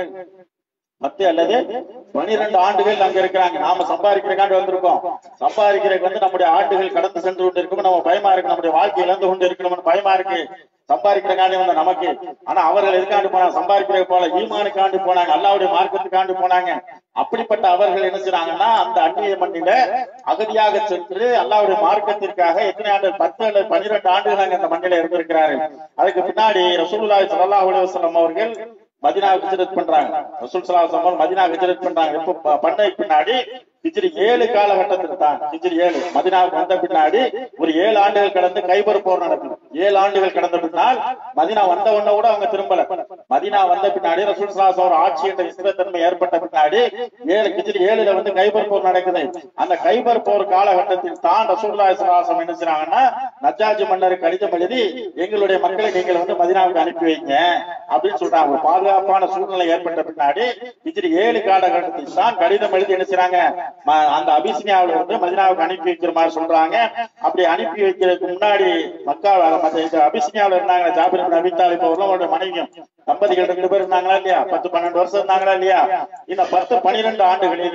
10 அல்லது 12 ஆண்டுகள் அங்க இருக்கிறாங்க. நாம சம்பாதிக்கிறக்காண்டு வந்திருக்கோம், சம்பாதிக்கிறதுக்கு வந்து நம்முடைய ஆண்டுகள் கடந்து சென்று கொண்டு இருக்கும், நம்ம பயமா இருக்கு, நம்முடைய வாழ்க்கை இழந்து கொண்டு இருக்கணும்னு பயமா இருக்கு, சம்பாதிக்கிறக்காண்டி வந்த நமக்கு. ஆனா அவர்கள் எதுக்காண்டு போனாங்க, சம்பாதிக்கிறது போல ஈமானுக்காண்டு போனாங்க, அல்லாஹ்வுடைய மார்க்கத்துக்காண்டு போனாங்க. அப்படிப்பட்ட அவர்கள் என்ன செய்றாங்கன்னா, அந்த அந்நிய மண்ணில அகதியாக சென்று அல்லாஹ்வுடைய மார்க்கத்திற்காக எத்தனை ஆண்டு, 10 அல்லது 12 ஆண்டுகள் அந்த மண்ணில இருந்திருக்கிறார்கள். அதுக்கு பின்னாடி ரசூலுல்லாஹி ஸல்லல்லாஹு அலைஹி வஸல்லம் அவர்கள் மதீனாவுக்கு ஹிஜ்ரத் பண்றாங்க. ரசூல் ஸல்லல்லாஹு அலைஹி வஸல்லம் மதீனாவுக்கு ஹிஜ்ரத் பண்றாங்க. எப்ப பண்ணைக்கு பின்னாடி ஹிஜ்ரி 7 காலகட்டத்தில் தான், ஹிஜ்ரி 7 மதீனாவுக்கு வந்த பின்னாடி ஒரு 7 ஆண்டுகள் கடந்து கைபர் போர் நடக்குது. 7 ஆண்டுகள் கடந்த பின்னால் மதீனா வந்த உடனே கூட அவங்க திரும்பல. மதீனா வந்த பின்னாடி ரசூல் ஸல்லல்லாஹு அலைஹி வஸல்லம் ஆட்சி என்ற ஸ்திரத்தன்மை ஏற்பட்ட பின்னாடி ஹிஜ்ரி 7ல வந்து கைபர் போர் நடக்குது. அந்த கைபர் போர் காலகட்டத்தில் தான் ரசூலுல்லாஹி ஸல்லல்லாஹு அலைஹி வஸல்லம் என்ன செய்றாங்கன்னா, நஜ்ஜாஜி மன்னருக்கு கடிதம் எழுதி எங்களுடைய மக்களை நீங்கள் வந்து மதீனாவுக்கு அனுப்பி வைங்க அப்படின்னு சொல்றாங்க. ஒரு பாதுகாப்பான சூழ்நிலை ஏற்பட்ட பின்னாடி ஹிஜ்ரி 7 காலகட்டத்தில் தான் கடிதம் எழுதி என்ன செய்றாங்க, அந்த அபிசீனியாவில இருந்து மதீனாவுக்கு அனுப்பி வைக்கிற மாதிரி சொல்றாங்க. அப்படி அனுப்பி வைக்கிறதுக்கு முன்னாடி மக்கா அபிசீனியாவில இருந்தாங்க ஜாபிர் இப்னு அபீ தாலிப் அவர்களும் மனைவியும் தம்பதிகள் 2 பேர் இருந்தாங்களா இல்லையா, 10-12 வருஷம் இருந்தாங்களா இல்லையா. இந்த 10-12 ஆண்டுகளில்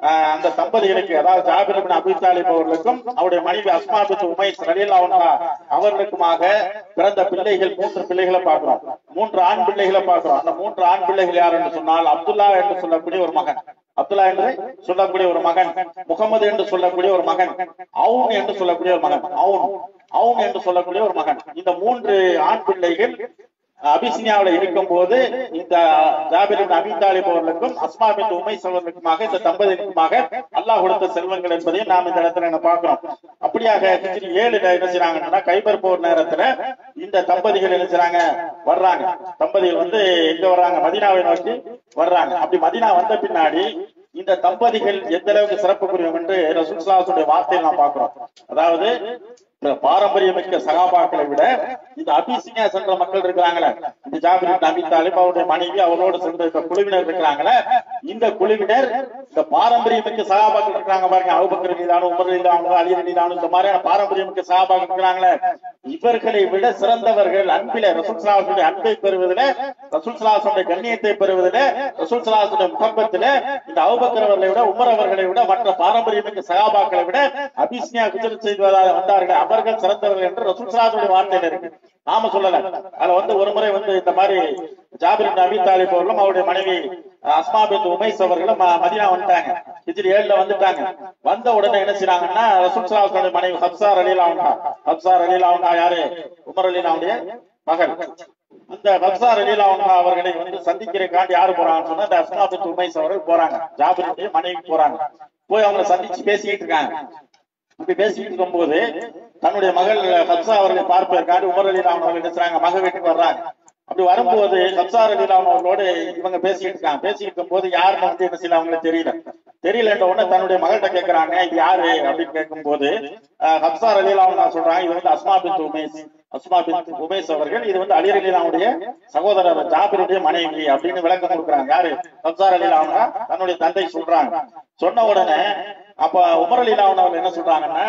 அந்த தம்பதிகளுக்கு, அதாவது ஜாபிர் இப்னு அபீ தாலிப் அவர்களுக்கும் அவருடைய மனைவி அஸ்மா பின்த் உமைஸ் ரலியல்லாஹு அன்ஹா அவர்களுக்குமாக பிறந்த பிள்ளைகள் 3 பிள்ளைகளை பார்க்கிறோம். 3 ஆண் பிள்ளைகளை பார்க்கிறோம். அந்த 3 ஆண் பிள்ளைகள் யார் என்று சொன்னால், அப்துல்லா என்று சொல்லக்கூடிய ஒரு மகன், அப்துல்லா என்று சொல்லக்கூடிய ஒரு மகன், முகமது என்று சொல்லக்கூடிய ஒரு மகன், அவுன் என்று சொல்லக்கூடிய ஒரு மகன், அவுன் என்று சொல்லக்கூடிய ஒரு மகன். இந்த 3 ஆண் பிள்ளைகள் அபிசினியாவில் இருக்கும் போது இந்த ஜாபிர் இப்னு அபீ தாலிப் அவர்களுக்கும் அஸ்மா பின்த் உமைஸ் அவர்களுக்குமாக இந்த தம்பதிகளுக்குமாக அல்லாஹ் கொடுத்த செல்வங்கள் என்பதையும் நாம் இந்த இடத்துல என்ன பார்க்கிறோம். அப்படியாக ஹிஜ்ரி 7 என்ன செய்றாங்கன்னா, கைபர் போர் நேரத்துல இந்த தம்பதிகள் என்ன செய்றாங்க, வர்றாங்க. தம்பதிகள் எங்க வர்றாங்க, மதீனாவை நோக்கி வர்றாங்க. அப்படி மதீனா வந்த பின்னாடி இந்த தம்பதிகள் எந்த அளவுக்கு சிறப்புக்குரியவங்க என்று ரசூல் ஸல்லல்லாஹு அலைஹி வஸல்லம் வார்த்தையில் நாம் பார்க்கிறோம். அதாவது பாரம்பரியமிக்க சகாபாக்களை விட இந்த அபிசினியா சென்ற மக்கள் இருக்கிறாங்களே, இந்த ஜாபிர் இப்னு அபீ தாலிப் அவருடைய மனைவி அவரோடு சென்ற குழுவினர் இருக்கிறாங்களே, இந்த குழுவினர் இந்த பாரம்பரியமிக்க சகாபாக்கள் இருக்கிறாங்க பாருங்க, அபூபக்கர் ரலியல்லாஹு அன்ஹு, உமர் ரலியல்லாஹு அன்ஹு, அலி ரலியல்லாஹு அன்ஹு, இந்த மாதிரியான பாரம்பரியமிக்க சகாபாக்கள் இருக்கிறாங்களே, இவர்களை விட சிறந்தவர்கள் அன்பிலே, ரசூல் ஸல்லல்லாஹு அலைஹி வஸல்லம் அன்பை பெறுவதிலே, ரசூல் ஸல்லல்லாஹு அலைஹி வஸல்லம் கண்ணியத்தை பெறுவதிலே, ரசூல் ஸல்லல்லாஹு அலைஹி வஸல்லம் முஹப்பத்திலே இந்த அபூபக்கர் அவர்களை விட, உமர் அவர்களை விட, மற்ற பாரம்பரியமிக்க சகாபாக்களை விட அபிசினியா ஹிஜ்ரத் செய்வதாக வந்தார்கள், அவர்கள் சிறந்தவர்கள் என்று ரசூல் ஸல்லல்லாஹு அலைஹி வஸல்லம் வார்த்தையில இருக்கு. நாம சொல்லல. அதுல ஒரு முறை இந்த மாதிரி ஜாபிர் இப்னு அபீ தாலிப் அவர்களும் அவருடைய மனைவி அஸ்மா பின்த் உமைஸ் அவர்களும் மதீனா வந்துட்டாங்க. ஹிஜ்ரி 7 வந்துட்டாங்க. வந்த உடனே என்ன செய்றாங்கன்னா, ரசூல் ஸல்லல்லாஹு அலைஹி வஸல்லம் மனைவி ஹப்ஸா ரலியல்லாஹு அன்ஹா, ஹப்ஸா ரலியல்லாஹு அன்ஹா யாரு, உமர் ரலியல்லாஹு அன்ஹுடைய மகள். அந்த ஹப்ஸா ரலியல்லாஹு அன்ஹா அவர்களை சந்திக்கிறதுக்காண்டி யாரு போறாங்கன்னு சொன்னா, இந்த அஸ்மா பின்த் உமைஸ் அவர்கள் போறாங்க, ஜாபிருடைய மனைவி போறாங்க. போய் அவங்களை சந்திச்சு பேசிக்கிட்டு இருக்காங்க. அப்படி பேசிட்டு இருக்கும் போது தன்னுடைய மகள் ஹப்ஸா அவர்களை பார்ப்பதற்காண்டி உமர் ரலியல்லாஹு அன்ஹு அவர்கள் என்ன செய்றாங்க, மகள் வீட்டுக்கு வர்றாங்க. அப்படி வரும்போது ஹப்ஸா ரலியல்லாஹு அன்ஹு அவர்களோடு இவங்க பேசிட்டு இருக்காங்க. பேசிட்டு இருக்கும் போது யாருன்னு என்ன செய்யல, அவங்களுக்கு தெரியலன்ற உடனே தன்னுடைய மகள்கிட்ட கேட்கறாங்க, இது யாரு அப்படின்னு கேட்கும் போது ஹப்ஸா ரலியல்லாஹு அன்ஹா சொல்றாங்க, இது Asma bint உமைஸ், Asma bint Umais அவர்கள், இது அலி ரலியல்லாஹு அன்ஹுடைய சகோதரர் ஜாபிருடைய மனைவி அப்படின்னு விளக்கம் கொடுக்குறாங்க. யாரு, ஹப்ஸா ரலியல்லாஹு அன்ஹா தன்னுடைய தந்தை சொல்றாங்க. சொன்ன உடனே அப்ப உமர் ரலியல்லாஹு அன்ஹு அவர்கள் என்ன சொல்றாங்கன்னா,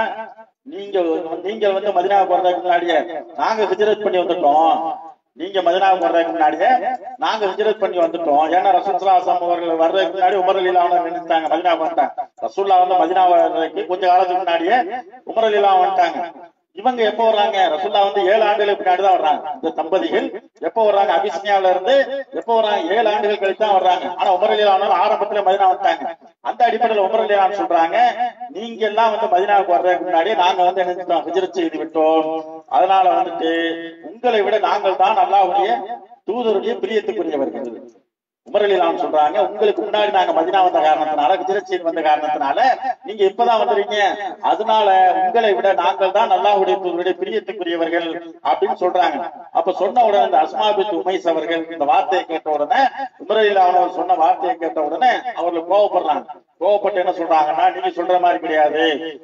நீங்க மதீனாவுக்கு வர்றதுக்கு முன்னாடியே நாங்க ஹிஜ்ரத் பண்ணி வந்துட்டோம், நீங்க மதீனாவுக்கு வர்றதுக்கு முன்னாடியே நாங்க ஹிஜ்ரத் பண்ணி வந்துட்டோம். ஏன்னா ரசூல் ஸல்லல்லாஹு அலைஹி வஸல்லம் அவர்கள் வர்றதுக்கு முன்னாடி உமர் ரலியல்லாஹு அன்ஹு நினைச்சாங்க, மதீனாவுக்கு வந்துட்டாங்க. ரசூலுல்லாஹ் மதீனா வர்றதுக்கு கொஞ்ச காலத்துக்கு முன்னாடியே உமர் ரலியல்லாஹு அன்ஹு வந்துட்டாங்க. இவங்க எப்ப வர்றாங்க, ரசூலுல்லாஹ் 7 ஆண்டுகளுக்கு பின்னாடி தான் வர்றாங்க. இந்த தம்பதிகள் எப்ப வர்றாங்க, அபிசினியாவில இருந்து எப்ப வர்றாங்க, 7 ஆண்டுகள் கழித்து தான் வர்றாங்க. ஆனா உமர் ரலியல்லாஹு அன்ஹு ஆரம்பத்துல மதீனா வந்துட்டாங்க. அந்த அடிப்படையில் உமர் ரலியல்லாஹு அன்ஹு சொல்றாங்க, நீங்க எல்லாம் மதீனாவுக்கு வர்றதுக்கு முன்னாடி நாங்க என்ன ஹிஜ்ரத் செய்து விட்டோம். அதனால உங்களை விட நாங்கள் தான் அல்லாஹ்வுடைய தூதருடைய பிரியத்துக்குரியவர்கள். உமர் ரலியல்லாஹு அன்ஹு சொல்றாங்க, உங்களுக்கு முன்னாடி நாங்க மதீனா வந்த காரணத்தினால, ஹிஜ்ரத் செய்து வந்த காரணத்தினால நீங்க இப்பதான் வந்துறீங்க, அதனால உங்களை விட நாங்கள் தான் அல்லாஹ்வுடைய தூதருடைய பிரியத்துக்குரியவர்கள் அப்படின்னு சொல்றாங்க. அப்ப சொன்ன உடனே இந்த அஸ்மா பின்த் உமைஸ் அவர்கள் இந்த வார்த்தையை கேட்ட உடனே, உமர் ரலியல்லாஹு அன்ஹு சொன்ன வார்த்தையை கேட்ட உடனே அவர்கள் கோபப்படுறாங்க. கோபப்பட்டு என்ன சொல்றாங்கன்னா, நீங்க சொல்ற மாதிரி கிடையாது,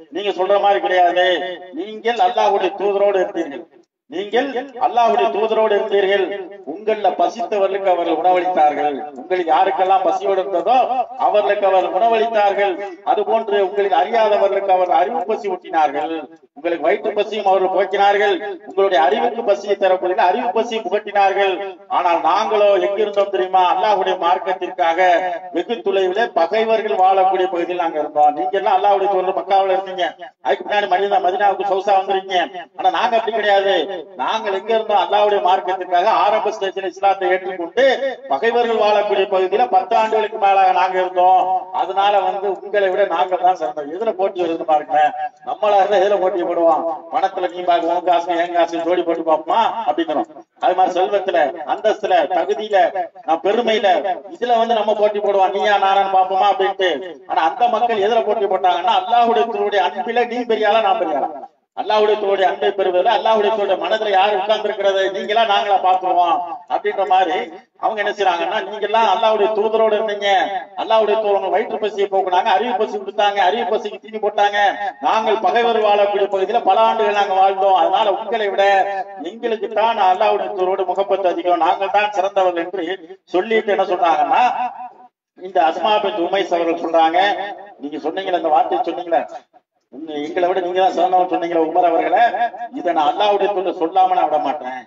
நீங்கள் அல்லாஹ்வுடைய தூதரோடு இருந்தீர்கள், நீங்கள் அல்லாஹ்வுடைய தூதரோடு இருந்தீர்கள், உங்கள பசித்தவர்களுக்கு அவர்கள் உணவளித்தார்கள், உங்களுக்கு யாருக்கெல்லாம் பசியோடு இருந்ததோ அவர்களுக்கு அவர்கள் உணவளித்தார்கள், அதுபோன்று உங்களுக்கு அறியாதவர்களுக்கு அவர்கள் அறிவு பசி ஊட்டினார்கள், உங்களுக்கு வயிற்று பசியும் அவர்கள் போக்கினார்கள், உங்களுடைய அறிவுக்கு பசியை தரக்கூடிய அறிவு பசியை புகட்டினார்கள். ஆனால் நாங்களோ எங்கிருந்தோம் தெரியுமா, அல்லாஹ்வுடைய மார்க்கத்திற்காக வெகு தொலைவிலே பகைவர்கள் வாழக்கூடிய பகுதியில் நாங்க இருந்தோம். நீங்க எல்லாம் அல்லாஹ்வுடைய தூதர் மக்காவுல இருந்தீங்க, அதுக்கு பின்னாடி மதீனாவுக்கு சௌசா வந்துருக்கீங்க. ஆனா நாங்க அப்படி கிடையாது, நாங்கள் எங்க இருந்தோம், அல்லாஹ்வுடைய மார்க்கத்திற்காக ஆரம்ப ஸ்டேஜில் இஸ்லாத்தை ஏற்றுக்கொண்டு பகைவர்கள் வாழக்கூடிய பகுதியில 10 ஆண்டுகளுக்கு மேலாக நாங்க இருந்தோம். அதனால உங்களை விட நாங்கள் தான் சிறந்தோம். எதுல போட்டி வருது பாருங்க, நம்மளா இருந்தா எதுல போட்டி போடுவோம், பணத்துல நீ பாக்க உன் காசு என் காசு ஜோடி போட்டு பார்ப்போமா அப்படிங்கிறோம். அது மாதிரி செல்வத்துல, அந்தஸ்துல, தகுதியில, பெருமையில, இதுல நம்ம போட்டி போடுவோம், நீயா நானான்னு பாப்போமா அப்படின்ட்டு. ஆனா அந்த மக்கள் எதுல போட்டி போட்டாங்கன்னா, அல்லாஹ்வுடைய அன்பில நீ பெரியாளா நான் பெரியாளா, அல்லாஹ்வுடைய தூதருடைய அன்பை பெறுவதில் அல்லாஹ்வுடைய தூதருடைய மனதுல யாரு உட்கார்ந்து இருக்கிறது, நீங்களா நாங்களா பாத்துருவோம் அப்படின்ற மாதிரி அவங்க என்ன செய்யறாங்கன்னா, நீங்க எல்லாம் அல்லாஹ்வுடைய தூதரோடு இருந்தீங்க, அல்லாஹ்வுடைய தூதர் வயிற்று பசியை போக்குனாங்க, அறிவு பசி கொடுத்தாங்க, அறிவு பசிக்கு தீனி போட்டாங்க, நாங்கள் பகைவர் வாழக்கூடிய பகுதியில பல ஆண்டுகள் நாங்க வாழ்ந்தோம், அதனால உங்களை விட எங்களுக்கு தான் அல்லாஹ்வுடைய தூதரோடு முகப்பத்து அதிகம், நாங்கள் தான் சிறந்தவர்கள் என்று சொல்லிட்டு என்ன சொல்றாங்கன்னா, இந்த அஸ்மா பின்த் உமைஸ் அவர்கள் சொல்றாங்க, நீங்க சொன்னீங்களே இந்த வார்த்தையை சொன்னீங்களே, எங்களை விட நீங்க தான் சிறந்தவன் சொன்னீங்களா உமர் அவர்களை, இதை நான் அல்லாஹ்வுடைய தூதர் சொல்லாம நான் விட மாட்டேன்,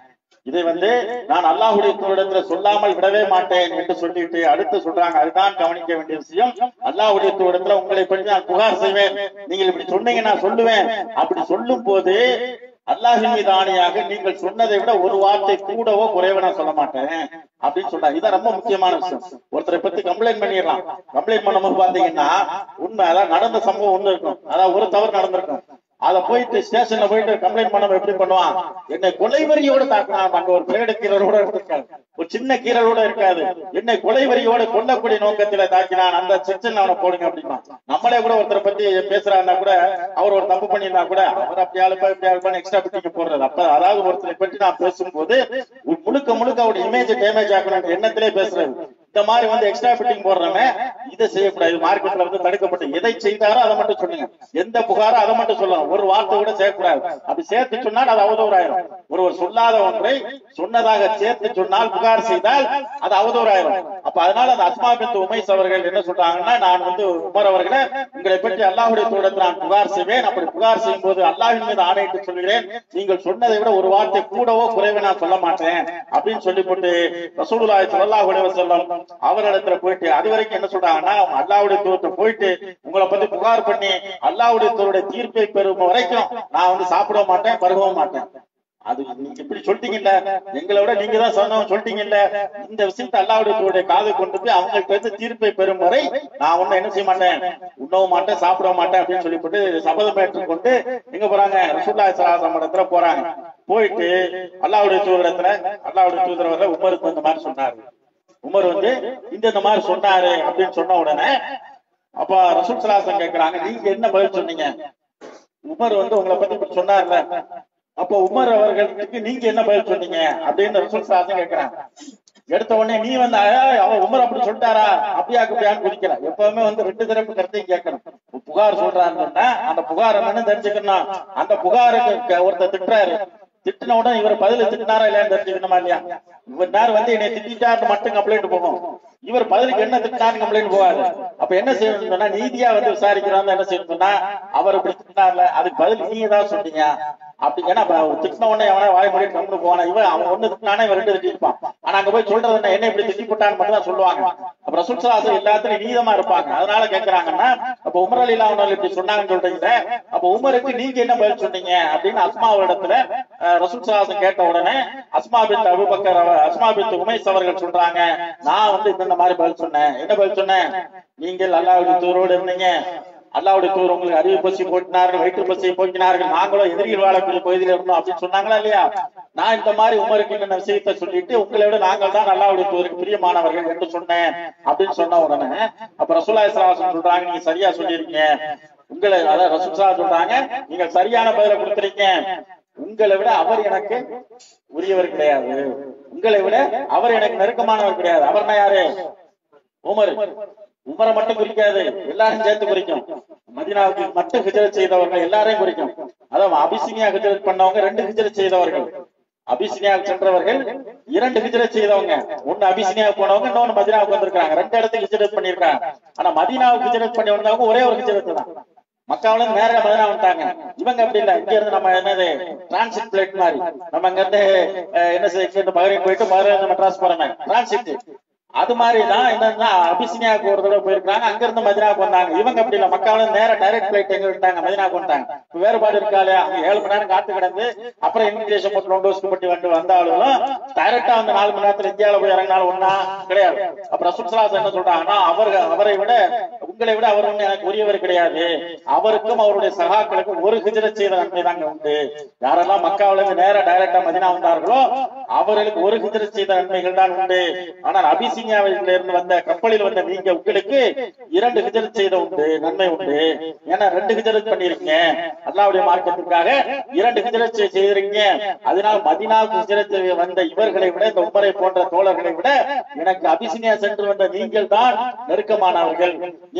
இதை நான் அல்லாஹ்வுடைய தூதரிடத்துல சொல்லாமல் விடவே மாட்டேன் என்று சொல்லிட்டு அடுத்து சொல்றாங்க. அதுதான் கவனிக்க வேண்டிய விஷயம். அல்லாஹ்வுடைய தூதரிடத்துல உங்களை பற்றி நான் புகார் செய்வேன், நீங்கள் இப்படி சொன்னீங்க நான் சொல்லுவேன். அப்படி சொல்லும் போது அல்லாஹ்வின் மீது ஆணையாக நீங்கள் சொன்னதை விட ஒரு வார்த்தை கூடவோ குறைவோ நான் சொல்ல மாட்டேன் அப்படின்னு சொல்றாங்க. இதான் ரொம்ப முக்கியமான விஷயம். ஒருத்தரை பத்தி கம்ப்ளைண்ட் பண்ணிடலாம். கம்ப்ளைண்ட் பண்ணும்போது பாத்தீங்கன்னா உண்மை அதான் நடந்த சம்பவம் ஒண்ணு இருக்கும், அதாவது ஒரு தவறு நடந்திருக்கும். அத போயிட்டு ஸ்டேஷன்ல போயிட்டு கம்ப்ளைண்ட் பண்ண எப்படி பண்ணுவான், என்னை கொலைவரியோட தாக்குனான். அங்க ஒரு பிளேடு கீரலோட இருக்காது, ஒரு சின்ன கீரலோட இருக்காது, என்னை கொலைவரியோட கொல்லக்கூடிய நோக்கத்துல தாக்கினான், அந்த செக்ஷன் அவனை போடுங்க அப்படின்னா. நம்மளே கூட ஒருத்தரை பத்தி பேசுறாருன்னா கூட அவர் ஒரு தப்பு பண்ணியிருந்தா கூட அவர் அப்படி ஆளுப்பா இப்படி ஆளுப்பான்னு எக்ஸ்ட்ரா பிட்டிங்க போடுறது. அப்ப அதாவது ஒருத்தரை பற்றி நான் பேசும்போது முழுக்க முழுக்க அவருடைய இமேஜ் டேமேஜ் ஆகணும் எண்ணத்திலே பேசுறது. இந்த மாதிரி எக்ஸ்ட்ரா ஃபிட்டிங் போடுறமே இதை செய்யக்கூடாது. மார்க்கெட்ல தடுக்கப்பட்டு எதை செய்தாரோ அதை மட்டும் சொல்லுங்க, எந்த புகாரோ அதை மட்டும் சொல்லணும், ஒரு வார்த்தை கூட சேர்க்கக்கூடாது. அப்படி சேர்த்து சொன்னால் அது அவதூறாயிரும். ஒருவர் சொல்லாத ஒன்றை சொன்னதாக சேர்த்து சொன்னால் புகார் செய்தால் அது அவதூறாயிரும். அப்ப அதனால அந்த அஸ்மா பின்த் உமைஸ் அவர்கள் என்ன சொல்றாங்கன்னா, நான் உமர் அவர்களை உங்களை பற்றி அல்லாஹ்வுடைய தூதரிடத்தில் நான் புகார் செய்வேன். அப்படி புகார் செய்யும் போது அல்லாஹ்வின் மீது ஆணையிட்டு சொல்கிறேன், நீங்கள் சொன்னதை விட ஒரு வார்த்தை கூடவோ குறைவோ நான் சொல்ல மாட்டேன் அப்படின்னு சொல்லி போட்டு ரசூலுல்லாஹி ஸல்லல்லாஹு அலைஹி வஸல்லம் அவரிடத்துல போயிட்டு அது வரைக்கும் என்ன சொல்றாங்கன்னா, அல்லாஹ்வுடைய தூதர்கிட்ட போயிட்டு உங்களை பத்தி புகார் பண்ணி அல்லாஹ்வுடைய தூதருடைய தீர்ப்பை பெறும் வரைக்கும் நான் சாப்பிட மாட்டேன், பருகவும் மாட்டேன். அது நீங்க இப்படி சொல்லிட்டீங்கல்ல, எங்களை விட நீங்க தான் சொன்னவங்க சொல்லிட்டீங்கல்ல, இந்த விஷயத்தை அல்லாஹ்வுடைய தூதருடைய காது கொண்டு போய் அவங்கள்ட்ட தீர்ப்பை பெறும் வரை நான் ஒன்னும் என்ன செய்ய மாட்டேன், உண்ணவும் மாட்டேன், சாப்பிட மாட்டேன் அப்படின்னு சொல்லி போட்டு சபதம் ஏற்றுக் கொண்டு எங்க போறாங்க, ரசூலுல்லாஹி ஸல்லல்லாஹு அலைஹி வஸல்லம் இடத்துல போறாங்க. போயிட்டு அல்லாஹ்வுடைய தூதரிடத்துல அல்லாஹ்வுடைய தூதர் அவர்கள் உமருக்கு இந்த மாதிரி சொன்னாரு. உமர் இந்த மாதிரி சொன்னாரு அப்படின்னு சொன்ன உடனே அப்ப ரசூல் ஸல்லல்லாஹு அலைஹி வஸல்லம் கேக்குறாங்க, நீங்க என்ன பதில் சொன்னீங்க? உமர் உங்களை பத்தி இப்படி சொன்னார்ல, அப்ப உமர் அவர்களுக்கு நீங்க என்ன பதில் சொன்னீங்க அப்படின்னு ரசூல் ஸல்லல்லாஹு அலைஹி வஸல்லம் கேக்குறாங்க. எடுத்த உடனே நீ அவன் உமர் அப்படி சொல்லிட்டாரா அப்படியான்னு குதிக்கிற. எப்பவுமே ரெண்டு தரப்பு கருத்தையும் கேட்கணும். புகார் சொல்றாருன்னா அந்த புகார் என்னன்னு தெரிஞ்சுக்கணும். அந்த புகாருக்கு ஒருத்தர் திட்டுறாரு, திட்டின உடனே இவர் பதில் திட்டினாரா இல்லையான்னு தெரிஞ்சுக்கணுமா இல்லையா? இவர் நேரம் என்னை திட்டாரு மட்டும் கம்ப்ளைண்ட் போகும், இவர் பதிலுக்கு என்ன திட்டாரு கம்ப்ளைண்ட் போகாது. அப்ப என்ன செய்யணும்னு சொன்னா, நீதியா விசாரிக்கிறாங்க என்ன செய்யணும்னா, அவர் இப்படி திட்டினார்ல அதுக்கு பதில் நீங்க தான் சொன்னீங்க அப்படி. ஏன்னா திட்டின உடனே அவனை வாய் மொழி கம்ப்ளு போவானா, இவன் அவன் ஒண்ணு திட்டினானே இவன் ரெண்டு திட்டிருப்பான். ஆனா அங்க போய் சொல்றது என்ன இப்படி திட்டி போட்டான்னு மட்டும் தான் சொல்லுவாங்க. அப்ப ரசூல் ஸல்லல்லாஹு அலைஹி வஸல்லம் எல்லாத்துலயும் நீதமா இருப்பாங்க. அதனால கேட்கிறாங்கன்னா, அப்ப உமர் ரலியல்லாஹு அன்ஹு இப்படி சொன்னாங்கன்னு சொல்றீங்க, அப்ப உமருக்கு நீங்க என்ன பதில் சொன்னீங்க அப்படின்னு அஸ்மா இடத்துல ரசூல் ஸல்லல்லாஹு அலைஹி வஸல்லம் கேட்ட உடனே Asma bint Abu Bakr Asma bint Umais அவர்கள் சொல்றாங்க, நான் இந்த மாதிரி பதில் சொன்னேன். என்ன பதில் சொன்னேன்? நீங்கள் அல்லாஹ்வுடைய தூதரோடு இருந்தீங்க, அல்லாஹ்வுடைய தூதர் உங்களுக்கு அறிவு பசி போட்டினார்கள், வயிற்று பசியை போக்கினார்கள், நாங்களும் எதிரிகள் வாழக்கூடிய பகுதியில் இருந்தோம் அப்படின்னு சொன்னாங்களா இல்லையா? நான் இந்த மாதிரி உமருக்கு இந்த விஷயத்தை சொல்லிட்டு உங்களை விட நாங்கள் தான் அல்லாஹ்வுடைய தூதருக்கு பிரியமானவர்கள் என்று சொன்னேன் அப்படின்னு சொன்ன உடனே அப்ப ரசூலுல்லாஹி ஸல்லல்லாஹு அலைஹி வஸல்லம் சொல்றாங்க, நீங்க சரியா சொல்லிருக்கீங்க. உங்களை அதாவது ரசூல் ஸல்லல்லாஹு சொல்றாங்க, நீங்க சரியான பதிலை கொடுத்துறீங்க. உங்களை விட அவர் எனக்கு உரியவர் கிடையாது, உங்களை விட அவர் எனக்கு நெருக்கமானவர் கிடையாது. அவர்னா யாரு? உமர். உமரை மட்டும் குறிக்காது, எல்லாரும் சேர்த்து குறிக்கும். மதீனாவுக்கு மட்டும் ஹிஜ்ரத் செய்தவர்கள் எல்லாரையும் குறிக்கும். அதாவது அபிசினியா ஹிஜ்ரத் பண்ணவங்க 2 ஹிஜ்ரத் செய்தவர்கள், அபிசினியாவுக்கு சென்றவர்கள் 2 ஹிஜ்ரத் செய்தவங்க. ஒன்னு அபிசினியாவுக்கு போனவங்க, இன்னொன்னு மதீனாவுக்கு வந்திருக்காங்க. 2 இடத்துக்கு ஹிஜ்ரத் பண்ணிருக்காங்க. ஆனா மதீனாவுக்கு ஹிஜ்ரத் பண்ணி வந்தவங்க ஒரே ஒரு ஹிஜ்ரத் தான். மக்காவில நேர மதீனா வந்துட்டாங்க. இவங்க அப்படி இல்ல, இங்க இருந்து நம்ம என்னது டிரான்சிட் பிளேட் மாதிரி, நம்ம இங்க இருந்து என்ன செய்ய பஹ்ரைன் போயிட்டு பஹ்ரைன் மெட்ராஸ் போறோமே டிரான்சிட், அது மாதிரிதான் என்னன்னா அபிசினியாவுக்கு ஒரு தடவை போயிருக்காங்க, அங்க இருந்து மதீனாவுக்கு வந்தாங்க. இவங்க அப்படி இல்ல, மக்காவில நேர டைரக்ட் பிளைட் எங்க விட்டாங்க, மதீனாவுக்கு வந்துட்டாங்க. வேறுபாடு இருக்கா இல்லையா? அங்க 7 மணி நேரம் காத்து கிடந்து அப்புறம் இமிகிரேஷன் போட்டு நோண்டோஸ்க்கு பட்டி வந்தாலும் டைரக்டா 4 மணி நேரத்துல இந்தியாவில போய் இறங்கினாலும் ஒன்னா கிடையாது. அப்ப ரசூல் ஸல்லல்லாஹு அலைஹி வஸல்லம் என்ன சொல்றாங்கன்னா, அவரை விட உங்களை விட அவர் எனக்கு உரியவர் கிடையாது, அவருக்கும் அவருடைய சகாக்களுக்கும் ஒரு ஹிஜ்ரத் செய்த நன்மை தாங்க உண்டு. யாரெல்லாம் மக்காவில இருந்து நேர டைரக்டா மதீனா வந்தார்களோ அவர்களுக்கு ஒரு ஹிஜ்ரத் செய்த நன்மைகள் தான் உண்டு. ஆனால் அபிசினியாவில இருந்து வந்த கப்பலில் வந்த நீங்க உங்களுக்கு 2 ஹிஜ்ரத் செய்த உண்டு நன்மை உண்டு. ஏன்னா 2 ஹிஜ்ரத் பண்ணிருக்கீங்க, அல்லாஹ்வுடைய மார்க்கத்திற்காக 2 ஹிஜ்ரத் செய்திருக்கீங்க. அதனால் மதீனாவுக்கு ஹிஜ்ரத் வந்த இவர்களை விட, இந்த உமரை போன்ற தோழர்களை விட எனக்கு அபிசினியா சென்று வந்த நீங்கள் தான் நெருக்கமானவர்கள்.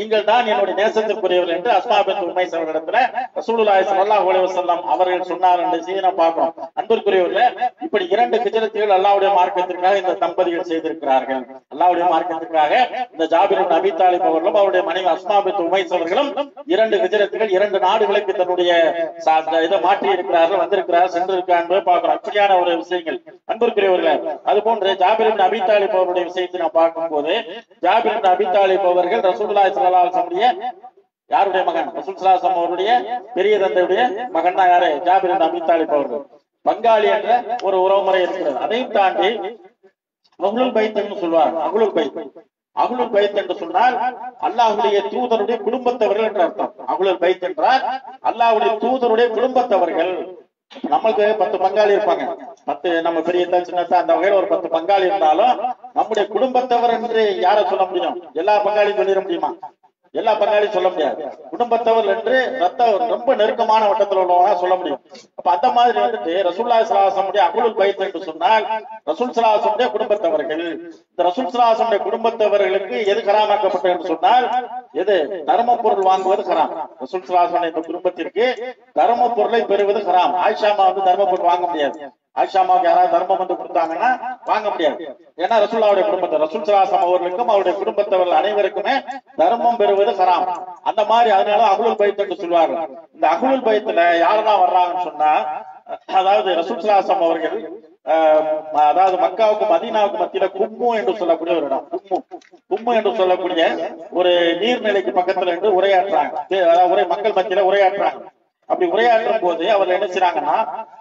நீங்கள் தான் என்னுடைய நேசத்திற்குரியவர்கள் என்று அஸ்மா பின்த் உமைஸ் அவர்களிடத்துல ரசூலுல்லாஹி ஸல்லல்லாஹு அலைஹி வஸல்லம் அவர்கள் சொன்னார் என்ற செய்தி நாம் பார்க்கிறோம். அன்பிற்குரியவர்களே, இப்படி 2 ஹிஜ்ரத்துகள் அல்லாஹ்வுடைய மார்க்கத்திற்காக இந்த தம்பதிகள் செய்திருக்கிறார்கள். அல்லாஹ்வுடைய மார்க்கத்திற்காக இந்த ஜாபிர் இப்னு அபீ தாலிப் அவர்களும் அவருடைய மனைவி அஸ்மா பின்த் உமைஸ் அவர்களும் 2 ஹிஜ்ரத்துகள் 2 நாடுகளுக்கு தன்னுடைய இதை மாற்றி இருக்கிறார்கள், வந்திருக்கிறார்கள், சென்றிருக்கிறார்கள் பார்க்கிறோம். இப்படியான ஒரு விஷயங்கள் அன்பிற்குரியவர்களே. அது போன்று ஜாபிர் இப்னு அபீ தாலிப் அவருடைய விஷயத்தை நாம் பார்க்கும் போது, ஜாபிர் இப்னு அபீ தாலிப் அவர்கள் ரசூலுல்லாஹி ஸல்லல்லாஹு அலைஹி வஸல்லம் யாருடைய மகன்? ரசூல் ஸல்லல்லாஹு அலைஹி வஸல்லம் அவருடைய பெரிய தந்தையுடைய மகன் தான் யாரு? ஜாபிர் இப்னு அபீ தாலிப் அவர்கள். பங்காளி என்ற ஒரு உறவுமுறை இருக்கிறது. அதையும் தாண்டி அஹ்லுல் பைத் என்று சொல்வார். அஹ்லுல் பைத், அஹ்லுல் பைத் என்று சொன்னால் அல்லாஹ்வுடைய தூதருடைய குடும்பத்தவர்கள் என்று அர்த்தம். அஹ்லுல் பைத் என்றால் அல்லாஹ்வுடைய தூதருடைய குடும்பத்தவர்கள். நம்மளுக்கு 10 பங்காளி இருப்பாங்க, 10 நம்ம பெரியதா சின்னதா அந்த வகையில ஒரு 10 பங்காளி இருந்தாலும் நம்முடைய குடும்பத்தவர் என்று யாரை சொல்ல முடியும்? எல்லா பங்காளியும் சொல்லிட முடியுமா? எல்லா பங்காளியும் சொல்ல முடியாது. குடும்பத்தவர் என்று ரொம்ப நெருக்கமான வட்டத்தில் உள்ளவங்க சொல்ல முடியும். அப்ப அந்த மாதிரி வந்துட்டு ரசூலுல்லாஹி ஸல்லல்லாஹு அலைஹி வஸல்லம் அஹ்லுல் பைத் என்று சொன்னால் ரசூல் ஸல்லல்லாஹு அலைஹி வஸல்லம் குடும்பத்தவர்கள். இந்த ரசூல் ஸல்லல்லாஹு அலைஹி வஸல்லம் குடும்பத்தவர்களுக்கு எது ஹராமாக்கப்பட்டது என்று சொன்னால், எது? தர்ம பொருள் வாங்குவது ஹராம். ரசூல் ஸல்லல்லாஹு அலைஹி வஸல்லம் குடும்பத்திற்கு தர்ம பொருளை பெறுவது ஹராம். ஆயிஷா அம்மா வந்து தர்ம பொருள் வாங்க முடியாது. ஆயிஷா அம்மாவுக்கு யாராவது தர்மம் வந்து கொடுத்தாங்கன்னா வாங்க முடியாது. ஏன்னா ரசூலுல்லாஹ்வுடைய குடும்பத்தை ரசூல் ஸல்லல்லாஹு அலைஹி வஸல்லம் அவர்களுக்கும் அவருடைய குடும்பத்தவர்கள் அனைவருக்குமே தர்மம் பெறுவது ஹராம். அந்த மாதிரி அதனால அஹ்லுல் பைத் என்று சொல்வார்கள். இந்த அஹ்லுல் பைத்ல யாரெல்லாம் வர்றாங்கன்னு சொன்னா, அதாவது ரசூல் ஸல்லல்லாஹு அலைஹி வஸல்லம் அவர்கள் அதாவது மக்காவுக்கும் மதீனாவுக்கும் மத்தியில கும்மு என்று சொல்லக்கூடிய ஒரு இடம், கும்மு என்று சொல்லக்கூடிய ஒரு நீர்நிலைக்கு பக்கத்துல இருந்து உரையாற்றுறாங்க. அதாவது மக்கள் மத்தியில உரையாற்றுறாங்க. அப்படி உரையாற்றும் போது அவர்கள் என்ன செய்றாங்கன்னா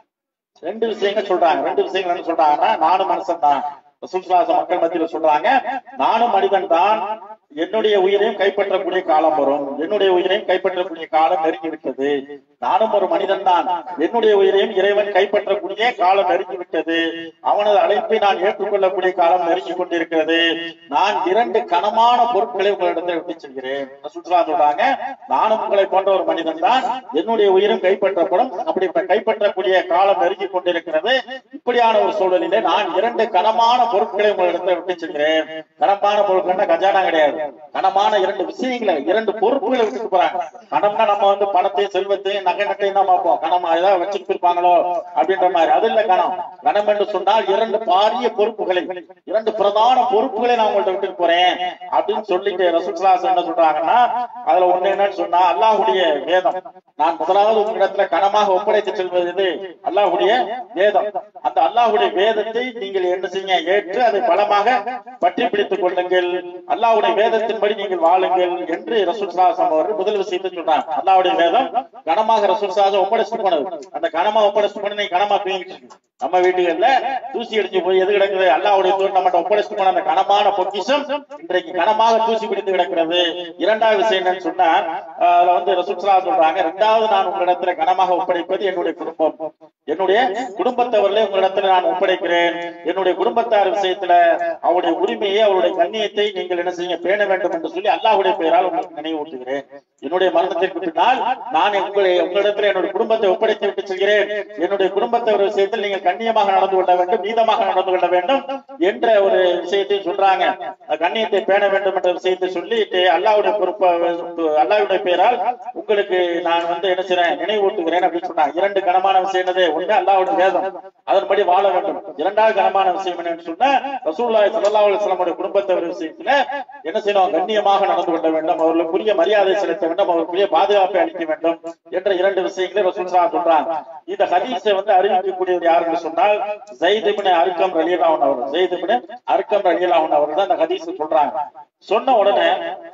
2 விஷயங்கள் சொல்றாங்க. 2 விஷயங்கள் என்ன சொல்றாங்கன்னா, நானும் மனுஷன் தான். ரசூல் ஸல்லல்லாஹு அலைஹி வஸல்லம் மக்கள் மத்தியில சொல்றாங்க, நானும் மனிதன் தான், என்னுடைய உயிரையும் கைப்பற்றக்கூடிய காலம் வரும், என்னுடைய உயிரையும் கைப்பற்றக்கூடிய காலம் நெருங்கிவிட்டது. நானும் ஒரு மனிதன் தான், என்னுடைய உயிரையும் இறைவன் கைப்பற்றக்கூடிய காலம் நெருங்கிவிட்டது. அவனது அழைப்பை நான் ஏற்றுக்கொள்ளக்கூடிய காலம் நெருங்கி கொண்டிருக்கிறது. நான் 2 கனமான பொருட்களை உங்களிடத்தில் விட்டு செல்கிறேன். ரசூல் ஸல்லல்லாஹு அலைஹி வஸல்லம் சொல்றாங்க, நானும் உங்களை போன்ற ஒரு மனிதன் தான், என்னுடைய உயிரும் கைப்பற்றப்படும், அப்படி கைப்பற்றக்கூடிய காலம் நெருங்கி கொண்டிருக்கிறது. இப்படியான ஒரு சூழலிலே நான் 2 கனமான பொருட்களை உங்களிடத்தில் விட்டு செல்கிறேன். கனமான பொருட்கள் கஜானா கிடையாது, கனமான 2 விஷயங்களை 2 பொறுப்புகளை விட்டுட்டு போறாங்க. கனம்னா நம்ம வந்து பணத்தையும் செல்வத்தையும் நகை நட்டையும் தான் பார்ப்போம். கனமா ஏதாவது வச்சுட்டு இருப்பாங்களோ அப்படின்ற மாதிரி, அது இல்ல கனம். கனம் என்று சொன்னால் 2 பாரிய பொறுப்புகளை, 2 பிரதான பொறுப்புகளை நான் உங்கள்ட்ட விட்டுட்டு போறேன் அப்படின்னு சொல்லிட்டு ரசூல் ஸல்லல்லாஹு அலைஹி வஸல்லம் என்ன சொல்றாங்கன்னா, அதுல ஒண்ணு என்னன்னு சொன்னா அல்லாஹ்வுடைய வேதம். நான் முதலாவது உங்களிடத்துல கனமாக ஒப்படைத்து செல்வது எது? அல்லாஹ்வுடைய வேதம். அந்த அல்லாஹ்வுடைய வேதத்தை நீங்கள் என்ன செய்ய ஏற்று அதை பலமாக பற்றி பிடித்துக் கொள்ளுங்கள், அல்லாஹ்வுடைய வேதத்தின்படி நீங்கள் வாழுங்கள் என்று ரசூல் ஸல்லல்லாஹு அலைஹி வஸல்லம் அவர்கள் முதல் விஷயத்தை சொல்றாங்க. அல்லாஹ்வுடைய வேதம் கனமாக ரசூல் ஸல்லல்லாஹு அலைஹி வஸல்லம் ஒப்படைச்சு போனது. அந்த கனமா ஒப்படைச்சு போன நீ கனமா தூங்கிட்டு நம்ம வீட்டுகள்ல தூசி அடிச்சு போய் எது கிடக்குது? அல்லாஹ்வுடைய தூதர் நம்ம ஒப்படைச்சு போன அந்த கனமான பொக்கிஷம் இன்றைக்கு கனமாக தூசி பிடித்து கிடக்கிறது. இரண்டாவது விஷயம் என்னன்னு சொன்னா, அதுல வந்து ரசூல் ஸல்லல்லாஹு அலைஹி வஸல்லம் சொல்றாங்க, இரண்டாவது நான் உங்களிடத்துல கனமாக ஒப்படைப்பது என்னுடைய குடும்பம், என்னுடைய குடும்பத்தவர்களே உங்களிடத்துல நான் ஒப்படைக்கிறேன். என்னுடைய குடும்பத்தார் விஷயத்துல அவருடைய உரிமையை அவருடைய கண்ணியத்தை நீங்கள் என்ன செய்ய பேண வேண்டும் என்று சொல்லி அல்லாஹ்வுடைய பெயரால் உங்களுக்கு நினைவூட்டுகிறேன். என்னுடைய மரணத்திற்கு பின்னால் நான் உங்களிடத்துல என்னுடைய குடும்பத்தை ஒப்படைத்து விட்டு செல்கிறேன். என்னுடைய குடும்பத்தவர் விஷயத்தில் நீங்கள் கண்ணியமாக நடந்து கொள்ள வேண்டும், நீதமாக நடந்து கொள்ள வேண்டும் என்ற ஒரு விஷயத்தை சொல்றாங்க. கண்ணியத்தை பேண வேண்டும் என்ற விஷயத்தை சொல்லிட்டு அல்லாஹ்வுடைய பொறுப்பை அல்லாஹ்வுடைய பெயரால் உங்களுக்கு நான் வந்து என்ன செய்றேன் நினைவூட்டுகிறேன் அப்படின்னு சொன்னாங்க. 2 கனமான விஷயம் என்னது? ஒண்ணு அல்லாஹ்வுடைய வேதம், அதன்படி வாழ வேண்டும். இரண்டாவது கனமான விஷயம் என்னன்னு சொன்னா ரசூலுல்லாஹி ஸல்லல்லாஹு அலைஹி வஸல்லம் குடும்பத்தவர் விஷயத்துல என்ன செய்யணும்? கண்ணியமாக நடந்து கொள்ள வேண்டும், அவர்களுக்குரிய மரியாதை செலுத்த வேண்டும், அவர்களுக்குரிய பாதுகாப்பை அளிக்க வேண்டும் என்ற 2 விஷயங்களை ரசூல் ஸல்லல்லாஹு அலைஹி வஸல்லம் சொல்றாங்க. இந்த ஹதீஸை வந்து அறிவிக்கக்கூடியவர் யாருன்னு சொன்னால் ஸைத் இப்னு அர்கம் ரலியல்லாஹு அன்ஹு அவர்கள். ஸைத் இப்னு அர்கம் ரலியல்லாஹு அன்ஹு அவர்கள் தான் இந்த ஹதீஸை சொல்றாங்க. சொன்ன உடனே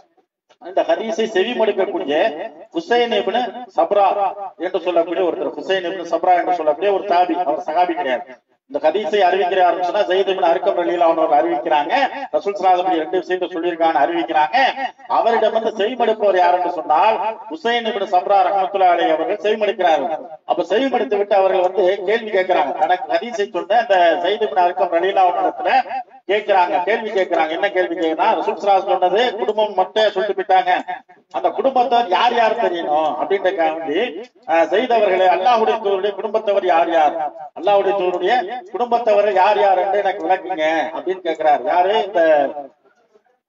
இந்த ஹதீஸை செவிமடுக்கக்கூடிய ஹுசைன் இப்னு சப்ரா என்று சொல்லக்கூடிய ஒருத்தர், ஹுசைன் இப்னு சப்ரா என்று சொல்லக்கூடிய ஒரு தாபி, அவர் சஹாபி கிடையாது. இந்த ஹதீஸை அறிவிக்கிறாருன்னு சொன்னா ஸைத் இப்னு அர்கம் ரலியல்லாஹு அன்ஹு அறிவிக்கிறாங்க. ரசூல் ஸல்லல்லாஹு அலைஹி வஸல்லம் 2 விஷயத்தை சொல்லியிருக்காங்க, அறிவிக்கிறாங்க. அவரிடம் வந்து செவிமடுப்பவர் யாருன்னு சொன்னால் ஹுசைன் இப்னு சப்ரா ரஹ்மத்துல்லாஹி அலைஹி அவர்கள் செவிமடுக்கிறார்கள். அப்ப செவிமடுத்து விட்டு அவர்கள் வந்து கேள்வி கேட்கிறாங்க. தனக்கு ஹதீஸை சொன்ன அந்த ஸைத் இப்னு அர்கம் ரலியல்லாஹு அன்ஹு இடத்துல கேட்கிறாங்க, கேள்வி கேட்கிறாங்க. என்ன கேள்வி கேட்கிறா? ரசூல் ஸல்லல்லாஹு அலைஹி சொன்னது குடும்பம் மட்டும் சொல்லிட்டு போயிட்டாங்க, அந்த குடும்பத்தவர் யார் யார் தெரியணும் அப்படின்ற வேண்டி ஸைத் அவர்களே அல்லாஹ்வுடைய தூதருடைய குடும்பத்தவர் யார் யார், அல்லாஹ்வுடைய தூதருடைய குடும்பத்தவர் யார் யார் என்று எனக்கு விளக்குங்க அப்படின்னு கேட்கிறார். யாரு? இந்த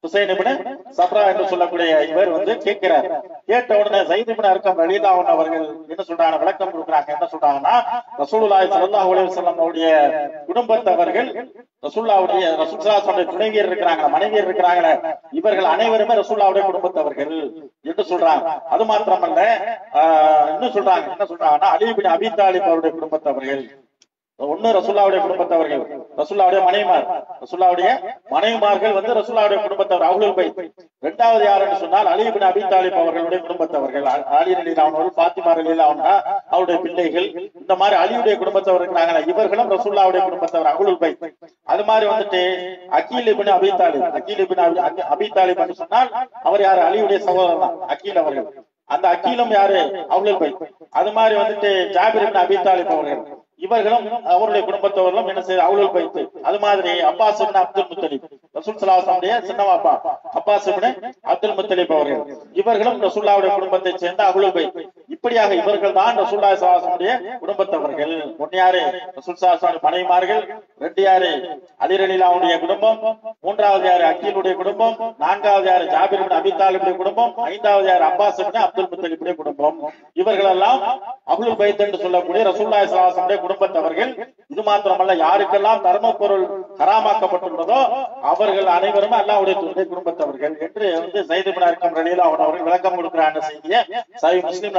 ஹுசைன் இப்னு சப்ரா என்று சொல்லக்கூடிய இவர் வந்து கேட்கிறார். கேட்ட உடனே ஸைத் இப்னு அர்கம் ரலியல்லாஹு அன்ஹு அவர்கள் என்ன சொல்றாங்க, விளக்கம் கொடுக்குறாங்க. என்ன சொல்றாங்கன்னா, ரசூலுல்லாஹி ஸல்லல்லாஹு அலைஹி வஸல்லம் அவருடைய குடும்பத்தவர்கள் ரசூல் ஸல்லல்லாஹு துணைவியர் இருக்கிறாங்க, மனைவியர் இருக்கிறாங்களே, இவர்கள் அனைவருமே ரசூலுல்லாஹுடைய குடும்பத்தவர்கள் என்று சொல்றாங்க. அது மாத்திரமல்ல, இன்னும் சொல்றாங்க. என்ன சொல்றாங்கன்னா, அலி இப்னு அபீ தாலிப் அவருடைய குடும்பத்தவர்கள். ஒண்ணு ரசூலுல்லாஹுடைய குடும்பத்தவர்கள், ரசூலுல்லாஹுடைய மனைவிமார், ரசூலுல்லாஹுடைய மனைவிமார்கள் வந்து ரசூலுல்லாஹுடைய குடும்பத்தவர் அஹ்லுல் பைத். இரண்டாவது யாருன்னு சொன்னால் அலி இப்னு அபீ தாலிப் அவர்களுடைய குடும்பத்தவர்கள், அலி ரலியல்லாஹு அன்ஹு, ஃபாத்திமா ரலியல்லாஹு அன்ஹா அவருடைய பிள்ளைகள். இந்த மாதிரி அலியுடைய குடும்பத்தவர் இருக்கிறாங்க, இவர்களும் ரசூலுல்லாஹுடைய குடும்பத்தவர் அஹ்லுல் பைத். அது மாதிரி வந்துட்டு அகீல் இப்னு அபீ தாலிப், அகீல் இப்னு அபீ தாலிப் என்று சொன்னால் அவர் யாரு, அலியுடைய சகோதரர் தான் அகீல் அவர்கள். அந்த அகீலும் யாரு, அஹ்லுல் பைத். அது மாதிரி வந்துட்டு ஜாபிர் இப்னு அபீ தாலிப் அவர்கள், இவர்களும் அவருடைய குடும்பத்தவர்களும் என்ன செய்ய அஹ்லுல் பைத். அது மாதிரி அப்பாஸ் இப்னு அப்துல் முத்தலிப், ரசூல் ஸல்லல்லாஹு அலைஹி வஸல்லம் சின்னவாப்பா அப்பாஸ் இப்னு அப்துல் முத்தலிப் அவர்கள், இவர்களும் ரசூலுல்லாஹுடைய குடும்பத்தை சேர்ந்த அஹ்லுல் பைத். இப்படியாக இவர்கள் தான் ரசூலுல்லாஹி ஸல்லல்லாஹு அலைஹி வஸல்லம் குடும்பத்தவர்கள். ஒன்னு யாரு, ரசூல் ஸல்லல்லாஹு அலைஹி வஸல்லம் மனைவிமார்கள். ரெண்டு யாரு, அலி ரலியல்லாஹு அன்ஹுடைய குடும்பம். மூன்றாவது யாரு, அகீலுடைய குடும்பம். நான்காவது யாரு, ஜாபிர் இப்னு அபீ தாலிபுடைய குடும்பம். ஐந்தாவது யாரு, அப்பாஸ் இப்னு அப்துல் முத்தலிபுடைய குடும்பம். இவர்கள் எல்லாம் அஹ்லுல் பைத் என்று சொல்லக்கூடிய ரசூலுல்லாஹி ஸல்லல்லாஹு அலைஹி வஸல்லம் குடும்பத்தவர்கள். இது மாத்திரமல்ல, யாருக்கெல்லாம் தர்ம பொருள் ஹராமாக்கப்பட்டுள்ளதோ அவர்கள் அனைவரும் அல்லாஹ்வுடைய தூதருடைய குடும்பத்தவர்கள் என்று வந்து ஸைத் இப்னு அர்கம் ரலியல்லாஹு அன்ஹு அவர்கள் விளக்கம் கொடுக்கிறாங்க. செய்தியை சஹீஹ் முஸ்லிம்ல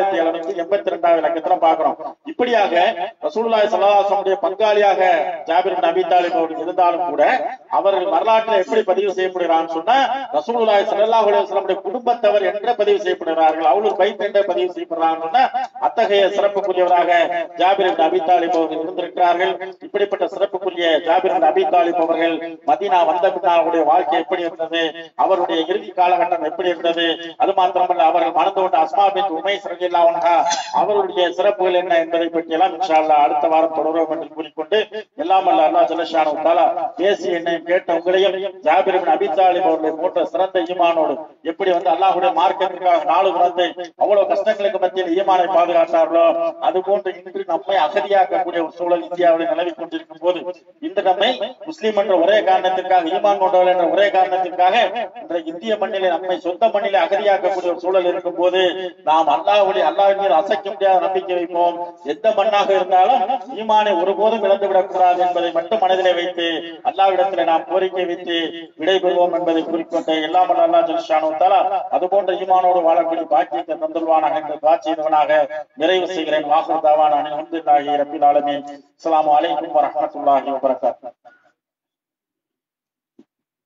4782 இலக்கத்துல பார்க்கிறோம். இப்படியாக ரசூலுல்லாஹி ஸல்லல்லாஹு அலைஹி வஸல்லம் பங்காளியாக ஜாபிர் இப்னு அபீ தாலிப் அவர்கள் இருந்தாலும் கூட அவர்கள் வரலாற்றில் எப்படி பதிவு செய்யப்படுகிறான்னு சொன்னா, ரசூலுல்லாஹி ஸல்லல்லாஹு அலைஹி வஸல்லம் குடும்பத்தவர் என்று பதிவு செய்யப்படுகிறார்கள், அஹ்லுல் பைத் என்று பதிவு செய்யப்படுறாங்கன்னா அத்தகைய சிறப்புக்குரியவராக ஜாபிர் இப்னு அபீ தாலிப் அவர்கள் இருந்திருக்கிறார்கள். இப்படிப்பட்ட சிறப்புக்குரிய ஜாபிர் இப்னு அபீ தாலிப் அவர்கள் மதீனா வந்த பின்னால் அவருடைய வாழ்க்கை எப்படி இருந்தது, அவருடைய இறுதி காலகட்டம் எப்படி இருந்தது, அது மாத்திரமல்ல அவர்கள் மணந்து கொண்ட அஸ்மா பின்த் உமைஸ் ரலியல்லாஹு அன்ஹா அவருடைய சிறப்புகள் என்ன என்பதை பற்றி எல்லாம் இன்ஷா அல்லாஹ் அடுத்த வாரம் தொடர்வோம் என்று கூறிக்கொண்டு, எல்லாம் அல்ல அல்லாஹ் ஜல்ல ஷானஹு தஆலா பேசி என்னையும் கேட்ட உங்களையும் ஜாபிர் இப்னு அபீ தாலிப் அவர்களை போன்ற சிறந்த ஈமானோடு எப்படி வந்து அல்லாஹ்வுடைய மார்க்கத்திற்காக நாலு பிறந்து அவ்வளவு கஷ்டங்களுக்கு மத்தியில் ஈமானை பாதுகாத்தார்களோ, அது போன்று இன்று நம்மை அகதியாக்கக்கூடிய ஒரு சூழல் இந்தியாவில் நிலவி கொண்டிருக்கும் போது, இன்று நம்மை முஸ்லீம் என்ற ஒரே காரணத்திற்காக, ஈமான் கொண்டவர்கள் என்ற ஒரே காரணத்திற்காக இந்திய மண்ணிலே நம்மை சொந்த மண்ணிலே அகதியாக்கக்கூடிய ஒரு சூழல் இருக்கும் போது, நாம் அல்லாஹ்வின் மீது அசைக்க முடியாத நம்பிக்கை வைப்போம். எந்த மண்ணாக இருந்தாலும் ஈமானை ஒருபோதும் இழந்துவிடக் கூடாது என்பதை மட்டும் மனதிலே வைத்து அல்லாஹ்விடத்திலே நாம் கோரிக்கை வைத்து விடைபெறுவோம் என்பதை குறிப்பிட்டு, எல்லாம் வல்ல அல்லாஹ் ஜல்ல ஷானஹு தஆலா அதுபோன்ற ஈமானோடு வாழக்கூடிய பாக்கியத்தை தந்துள்வானாக என்று துஆ செய்தவனாக நிறைவு செய்கிறேன். வாஹிர் தாவானா அல்ஹம்துலில்லாஹி ரப்பில் ஆலமீன். அஸ்ஸலாமு அலைக்கும் வரஹ்மத்துல்லாஹி வபரகாத்துஹு.